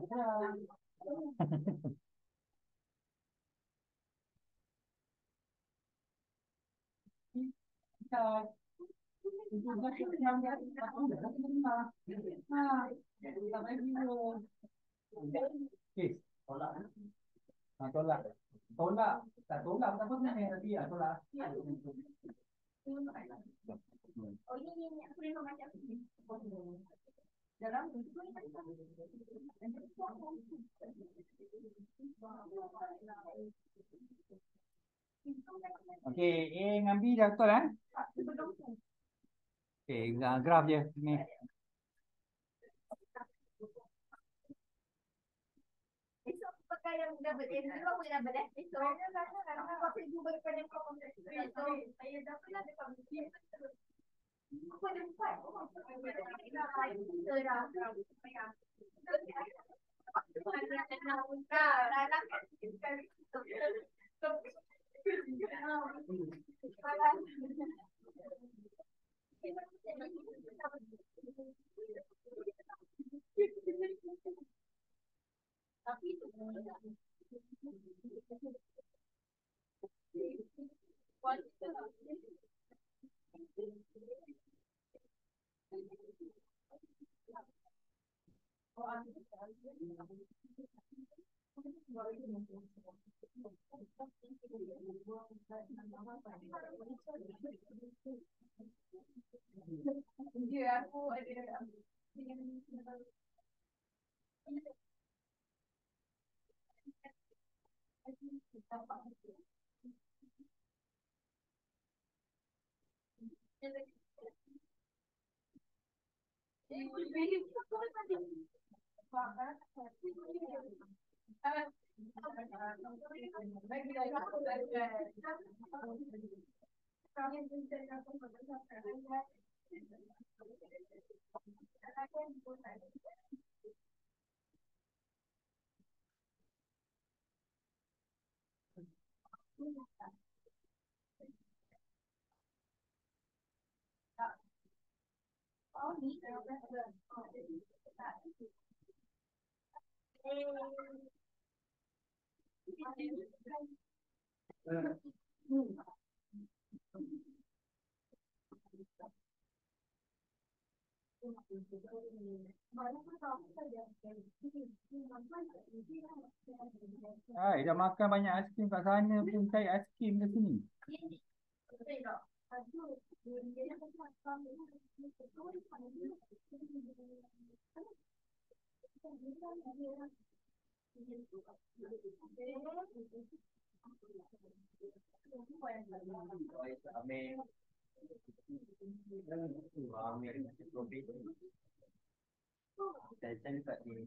Kita itu dah yang dia aku dah terima. Ha, tak bagi dulu. Okey, tolak. Ha, tolak. Tolak. Tak tolak tak apa sebenarnya tapi ya tolak. Oh ini ni aku memang macam dalam Okey, A dengan B dah betul kan? Okey, graf je ni. esok aku pakai yang double M dulu aku dah double S esok aku pakai dua daripada kau esok saya dah pernah dekat aku ada empat tapi itu dia aku ada oh ni Hai, dah makan banyak aiskrim kat sana pun cari aiskrim ke sini. Amin. Amin. Saya cakap ni.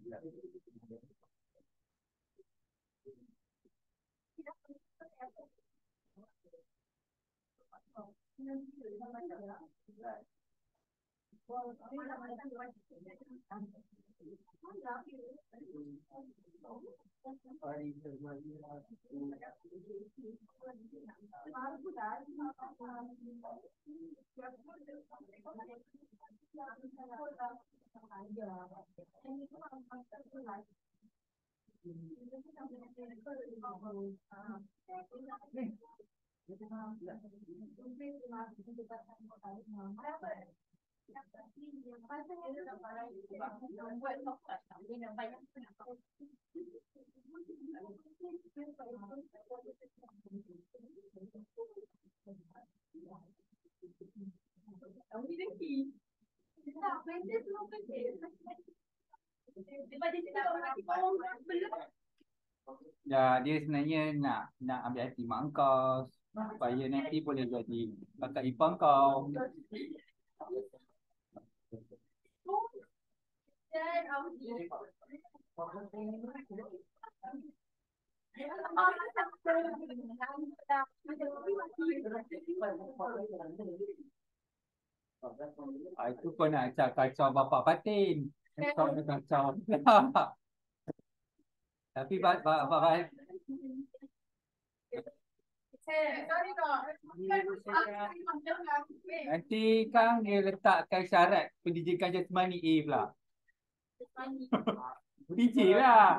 Ya, dia sebenarnya nak nak ambil hati mak kau supaya nanti boleh jadi kakak ipar kau. Ah, itu kau nak cakap kacau bapak Fatin. Kau nak kacau. Tapi bak bak bak nanti kan dia letakkan syarat pendidikan jasmani A pula. D J lah.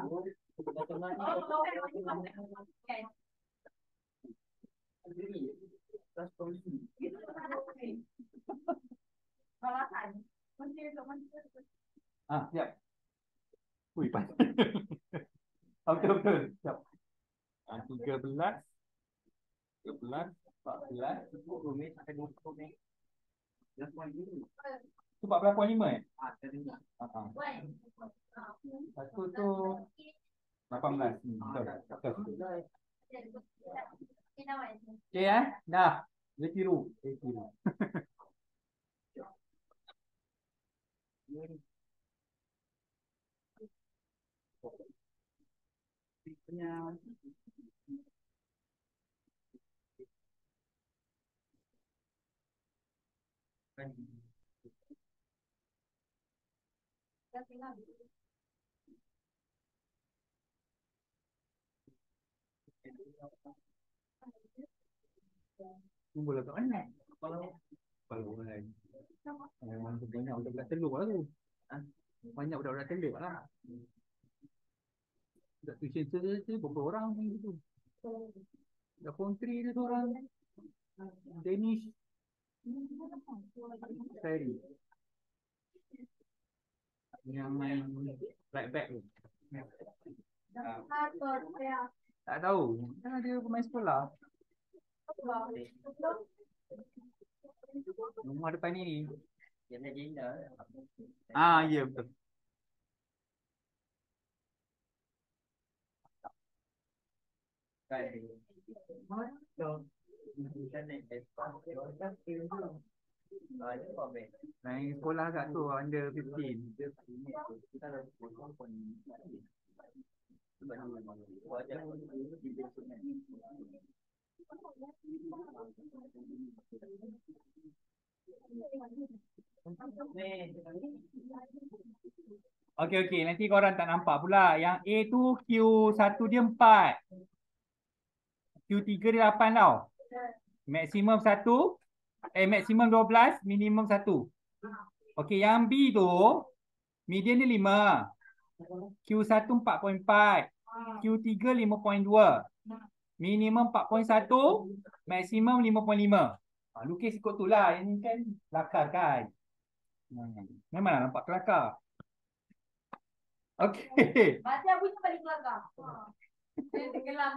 Ah, siap. Ui, pandai. Okey, betul. Siap. Ah, tiga belas, tiga belas, empat belas, sepuluh minit sampai dua puluh minit. Tu empat belas perpuluhan lima eh? Ah, ah. Satu tu lapan belas. Hmm, betul. Betul. Okey eh? Dah. Dia tiru. Dia tiru. Tunggu lah kat mana? Kalau lain. Memang tu banyak budak-budak telur lah tu. Ha? Banyak budak-budak telur lah. Budak tuition tu tu berapa orang macam tu. Budak country tu orang. Danish. Ferry. Yang main right back tu. Tak tahu. Kan dia pemain sekolah. Rumah depan ni. Ah, ya betul. Main sekolah kat tu under fifteen. Okey okey, nanti korang tak nampak pula. Yang A tu Q satu dia empat. Q tiga dia lapan tau. Maksimum satu. Eh maksimum dua belas, minimum satu. Okey, yang B tu median dia lima. Q satu empat perpuluhan empat. Q tiga lima perpuluhan dua. Minimum empat perpuluhan satu, maksimum lima perpuluhan lima. Ha, lukis ikut tu lah. Ini kan kelakar kan. Hmm. Memanglah nampak kelakar. Okey. Baca aku tu balik kelakar. Dia tenggelam.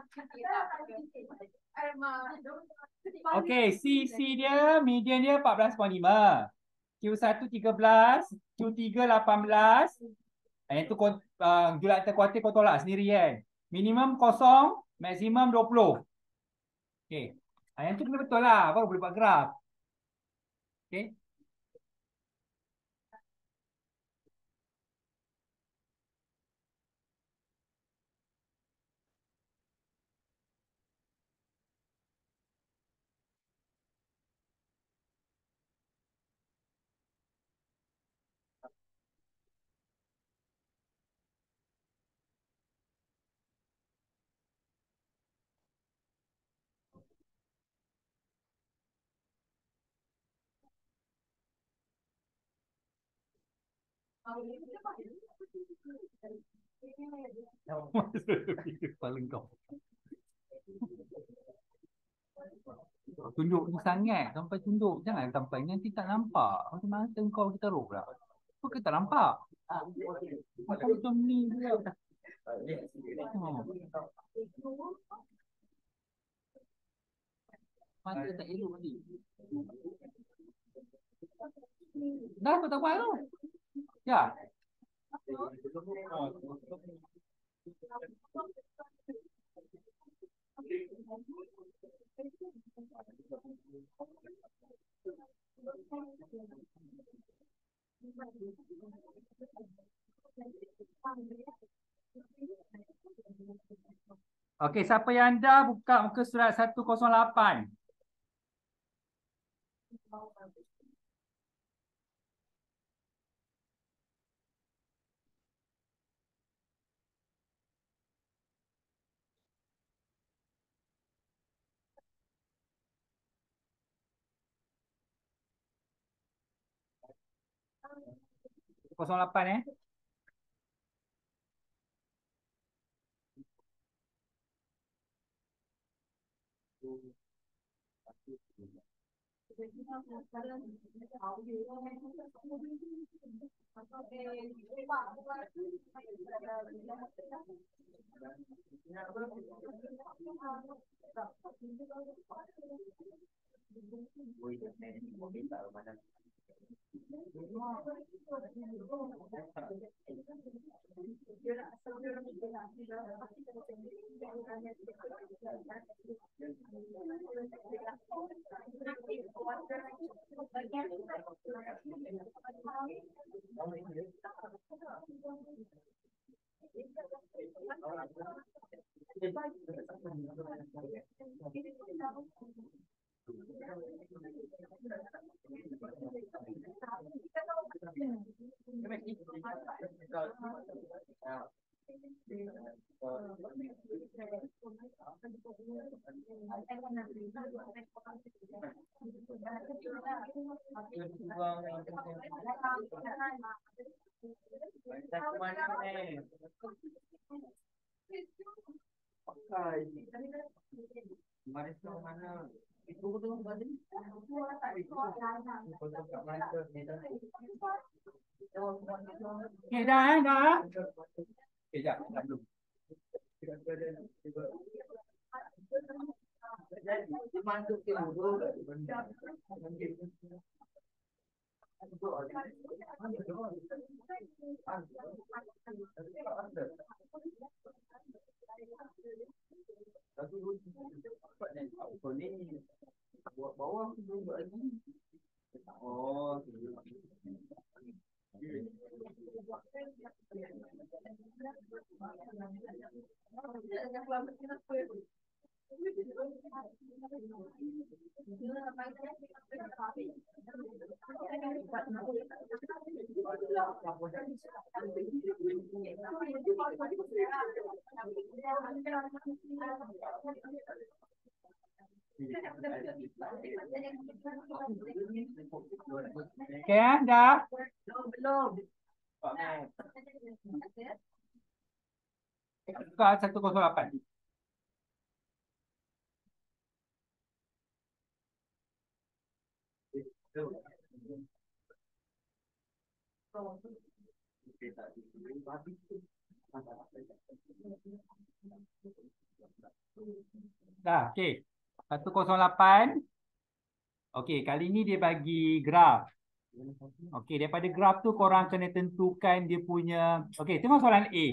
Okey, C C dia median dia empat belas perpuluhan lima. Q satu tiga belas, Q tiga lapan belas. Yang tu uh, julat terkuatir kau tolak sendiri kan. Minimum kosong, maksimum dua puluh. Okey. Yang tu kena betul lah, baru boleh buat graf. Okey. Paling kau. Tunjuk ni sangat sampai tunjuk. Jangan sampai nanti tak nampak. Macam mana kau kita taruh pula. Kau kita nampak. Macam ni dia. Oh. Mata tak elok tadi. Dah kau tak buat tu. Ya. Okey, siapa yang dah buka muka surat seratus lapan? kosong lapan eh. Okay, dah eh, dah. Okay, jap, jap dulu. Bawah lagi. Oh, okay, dah. Belum. Buka seratus lapan. Dah, okey. seratus lapan. Okey, kali ni dia bagi graf. Okey, daripada graf tu korang kena tentukan dia punya. Okey, tengok soalan A.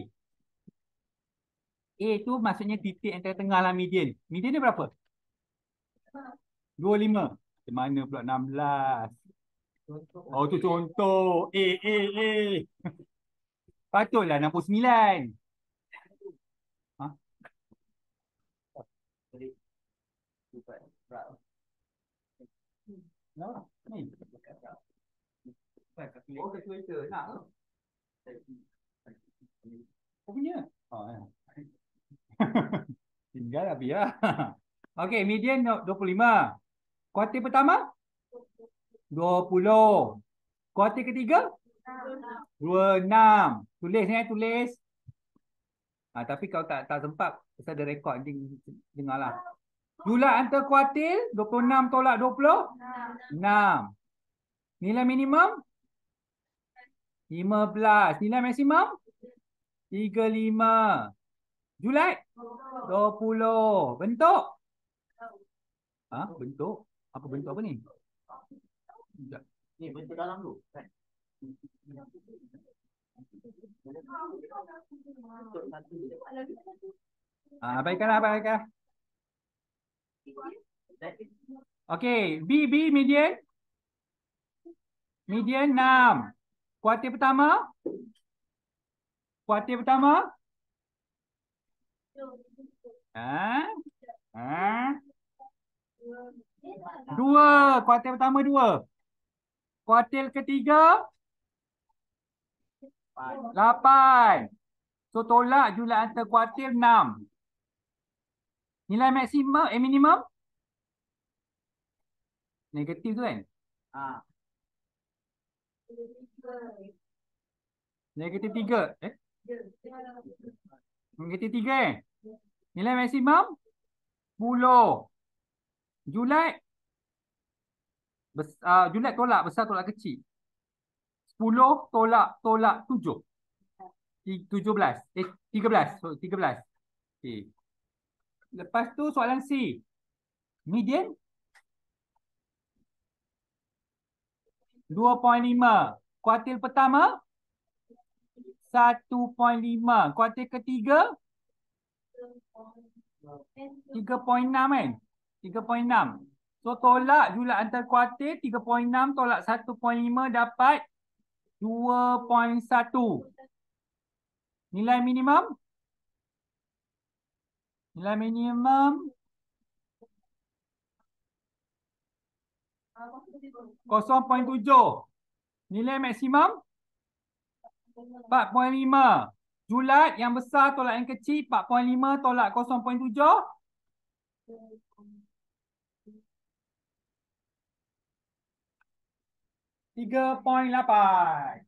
A tu maksudnya titik yang tengah lah median. Median dia berapa? dua puluh lima. Di mana pula enam belas? Oh, tu contoh. A, A, A. Patutlah enam puluh sembilan. Ha? No, ni. Oh, calculator. Nak ke? Oh, punya? Oh, ya. Tinggal lah biar. Okey, median dua puluh lima. Kuartil pertama? dua puluh. Kuartil ketiga? dua puluh enam. Tulis ni, tulis. Ha, tapi kalau tak tak sempat, pasal ada rekod, dengarlah. Jumlah antar kuartil, dua puluh enam tolak dua puluh enam. Nilai minimum? lima belas. Nilai maksimum? tiga puluh lima. Julat? dua puluh. Bentuk? Ha? Bentuk? Apa bentuk apa ni? Sekejap. Ni bentuk dalam tu kan. Ah, baiklah, baiklah. Okey, B, B, median. Median enam. Kuartil pertama? Kuartil pertama? Ha? Ha? Dua. Kuartil pertama dua. Kuartil ketiga? Lapan. So, tolak jumlah antar kuartil enam. Nilai maksimum, eh minimum? Negatif tu kan? Ha. Negatif tiga. Eh? Negatif tiga eh? Nilai maksimum? sepuluh. Julat? Bes, uh, julat tolak besar tolak kecil. sepuluh tolak tolak tujuh. tujuh belas. Eh, tiga belas. So, tiga belas. Okay. Lepas tu soalan C. Median? dua puluh lima. Kuartil pertama? satu perpuluhan lima. Kuartil ketiga? tiga perpuluhan enam kan? tiga perpuluhan enam. So, tolak jumlah antar kuartil tiga perpuluhan enam tolak satu perpuluhan lima dapat dua perpuluhan satu. Nilai minimum? Nilai minimum kosong perpuluhan tujuh. Nilai maksimum empat perpuluhan lima. Julat yang besar tolak yang kecil empat perpuluhan lima tolak kosong perpuluhan tujuh. tiga perpuluhan lapan.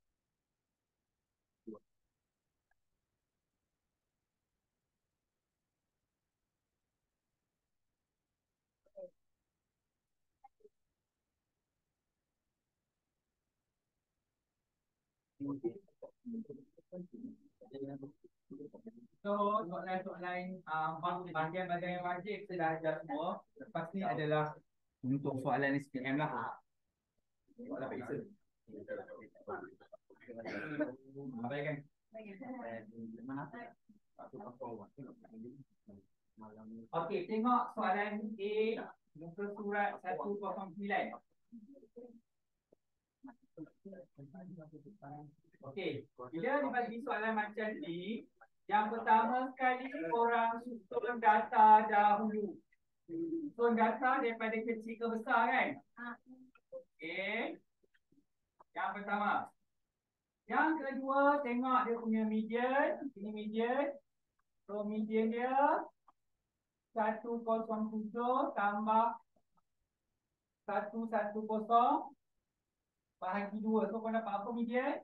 So, soalan-soalan uh, bahagian-bahagian yang wajib kita dah ajar semua. Lepas ni adalah untuk soalan S P M lah. Soalan P I S A. Apa ya kan? Okey, tengok soalan A, muka surat seratus sembilan. Okey, bila dibagi soalan macam ni, yang pertama sekali orang susun data dahulu. Susun data daripada kecil ke besar kan? Okey. Yang pertama. Yang kedua, tengok dia punya median. Ini median. So, median dia seratus tujuh tambah seratus sepuluh bahagi dua. So, kau dapat apa median?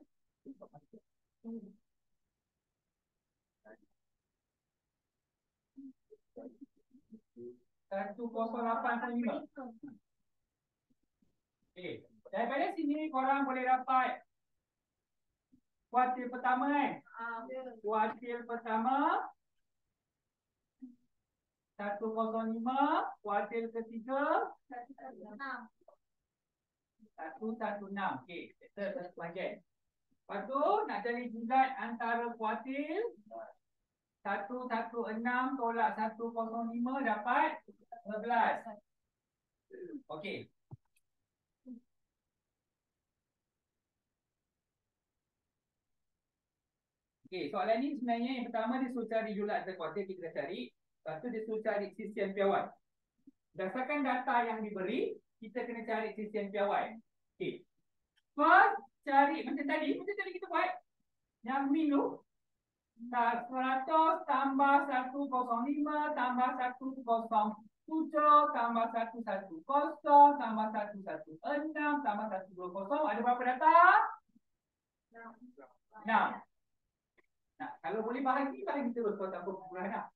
seratus lapan puluh lima. Okey. Daripada sini korang boleh dapat kuartil pertama kan? Kuartil pertama seratus lima, kuartil ketiga seratus enam. Okey, kita satu bahagian. Lepas tu nak cari julat antara kuartil seratus enam tolak seratus lima dapat dua belas. Okey. Okey, soalan ni sebenarnya yang pertama dia suruh cari julat antar kuartil, kita dah cari. Lepas tu dia suruh cari sisian piawai. Berdasarkan data yang diberi, kita kena cari sisian piawai. Okey. First, cari macam tadi, macam tadi kita buat. Yang min tu seratus tambah seratus lima tambah seratus tujuh tambah seratus sepuluh tambah seratus enam tambah seratus dua puluh. Ada berapa data? enam. Nah, kalau boleh bahagi, bahagi terus kalau tak berkurang dah.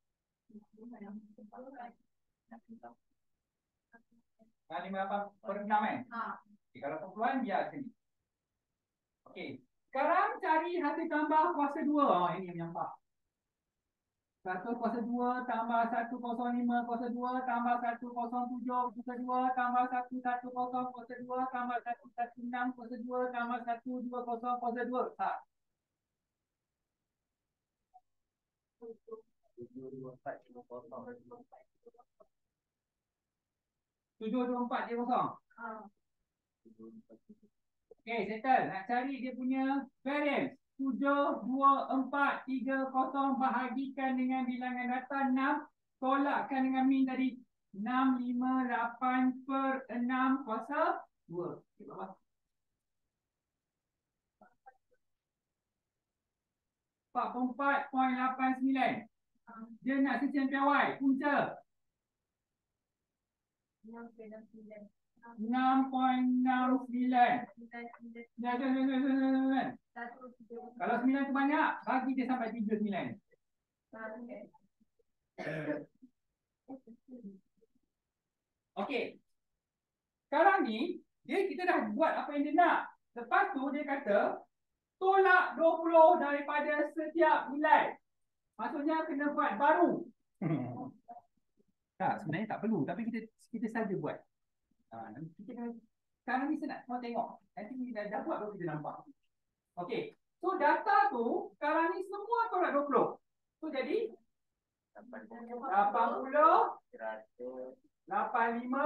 Nah, lima lapan per enam eh? Okay, kalau perpuluhan biar sini. Okey. Sekarang cari hasil tambah kuasa dua. Oh, ini yang menyampah. satu kuasa dua tambah satu kosong lima kuasa dua tambah satu kosong tujuh kuasa dua tambah satu satu kosong kuasa dua tambah satu satu enam kuasa dua tambah satu dua kosong kuasa dua. Tak. tujuh dua empat tiga kosong. Okey, settle. Nak cari dia punya variance. tujuh dua empat tiga kosong bahagikan dengan bilangan data enam. Tolakkan dengan min tadi. enam lima lapan per enam kuasa dua. Okay, bawah. empat puluh empat perpuluhan lapan sembilan. Dia nak sesian piawai. Punca. enam perpuluhan enam sembilan. Kalau sembilan tu banyak, bagi dia sampai tiga puluh sembilan. Okey. Sekarang ni, dia kita dah buat apa yang dia nak. Lepas tu dia kata, tolak dua puluh daripada setiap nilai. Maksudnya kena buat baru. Tak, sebenarnya tak perlu. Tapi kita kita saja buat. Ha, kita kena, sekarang ni saya nak mau tengok. Nanti kita dah buat baru kita nampak. Okey. So data tu sekarang ni semua tolak dua puluh. So jadi lapan puluh, lapan puluh lima,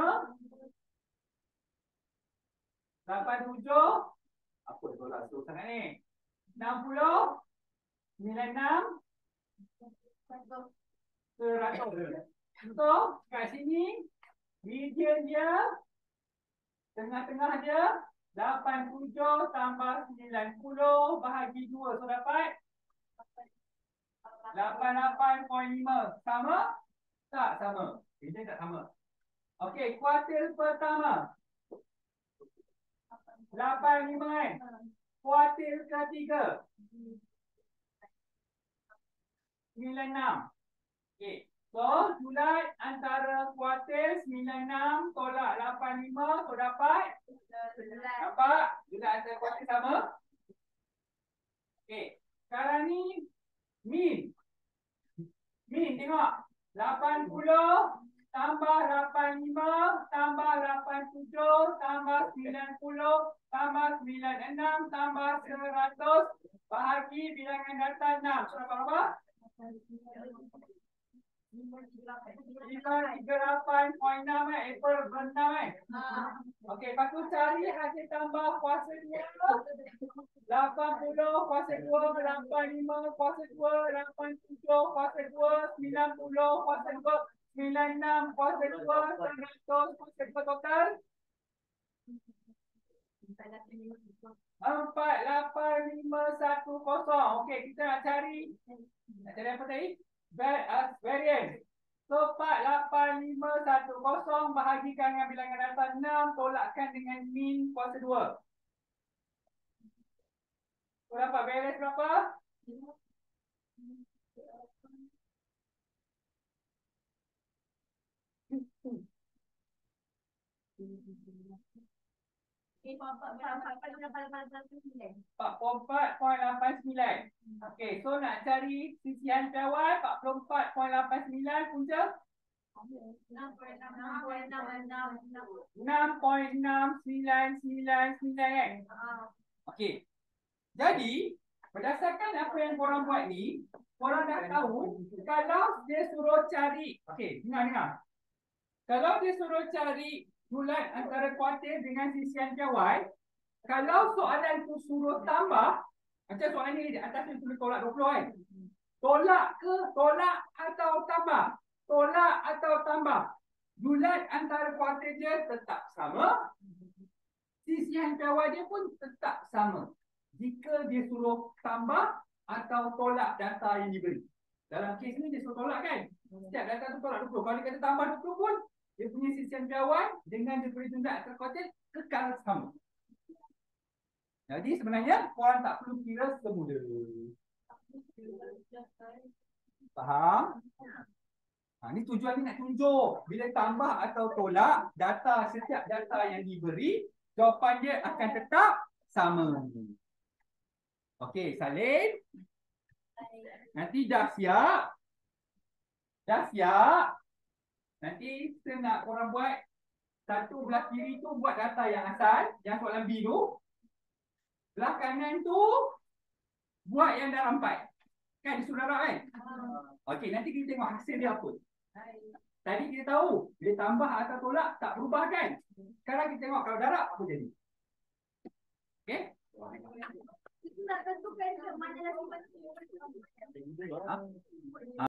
lapan puluh tujuh. Apa tolak tu sangat ni? enam puluh, sembilan puluh enam, seratus. So kat sini median dia, tengah-tengah dia lapan puluh tujuh tambah sembilan puluh bahagi dua. So dapat lapan puluh lapan perpuluhan lima. Sama? Tak sama. Ini tak sama. Okey, kuartil pertama lapan puluh lima kan? Kuartil ketiga sembilan puluh enam. Okey. So, julat antara kuartil sembilan puluh enam tolak lapan puluh lima. So dapat dapat julat antara kuartil sama. Okey. Sekarang ni min. Min tengok. lapan puluh tambah lapan puluh lima tambah lapan puluh tujuh tambah sembilan puluh tambah sembilan puluh enam tambah seratus bahagi bilangan data enam. So dapat berapa? Lima tiga lapan perpuluhan enam eh. Apple berenam eh. Okey, lepas tu cari hasil tambah kuasa dua. lapan puluh kuasa dua, lapan puluh lima kuasa dua, lapan puluh tujuh kuasa dua, sembilan puluh kuasa dua, sembilan puluh enam kuasa dua, seratus kuasa dua total. Empat lapan lima satu kosong. Okey, kita nak cari. Nak cari apa tadi? Variance. So empat lapan lima satu kosong bahagikan dengan bilangan data enam, tolakkan dengan min kuasa dua. So dapat variance berapa? empat puluh empat perpuluhan lapan sembilan. Okey, so nak cari sisian piawai empat puluh empat perpuluhan lapan sembilan punca enam perpuluhan enam sembilan sembilan sembilan kan? Okey. Jadi, berdasarkan apa yang korang buat ni, korang dah tahu kalau dia suruh cari, okey, dengar-dengar. Kalau dia suruh cari julat antara kuartil dengan sisian piawai, kalau soalan tu suruh tambah, macam soalan ni atas ni tulis tolak dua puluh kan? Tolak ke tolak atau tambah? Tolak atau tambah? Julat antara kuartil dia tetap sama. Sisian piawai dia pun tetap sama. Jika dia suruh tambah atau tolak data yang diberi. Dalam kes ni dia suruh tolak kan? Setiap data tu tolak dua puluh. Kalau dia kata tambah dua puluh pun, dia punya sisian piawai dengan dia beri julat antara kuartil kekal sama. Jadi sebenarnya korang tak perlu kira semula. Faham? Ha, ni tujuan ni nak tunjuk bila tambah atau tolak data, setiap data yang diberi, jawapan dia akan tetap sama. Okey, salin. Nanti dah siap. Dah siap. Nanti kita nak korang buat satu belah kiri tu buat data yang asal, yang soalan B tu. Belah kanan tu buat yang dah rampai. Kan disuruh darab kan? Okey, nanti kita tengok hasil dia apa. Tadi kita tahu dia tambah atau tolak tak berubah kan? Sekarang kita tengok kalau darab apa jadi. Okey? Itu nak tentukan ke mana lagi. Ha?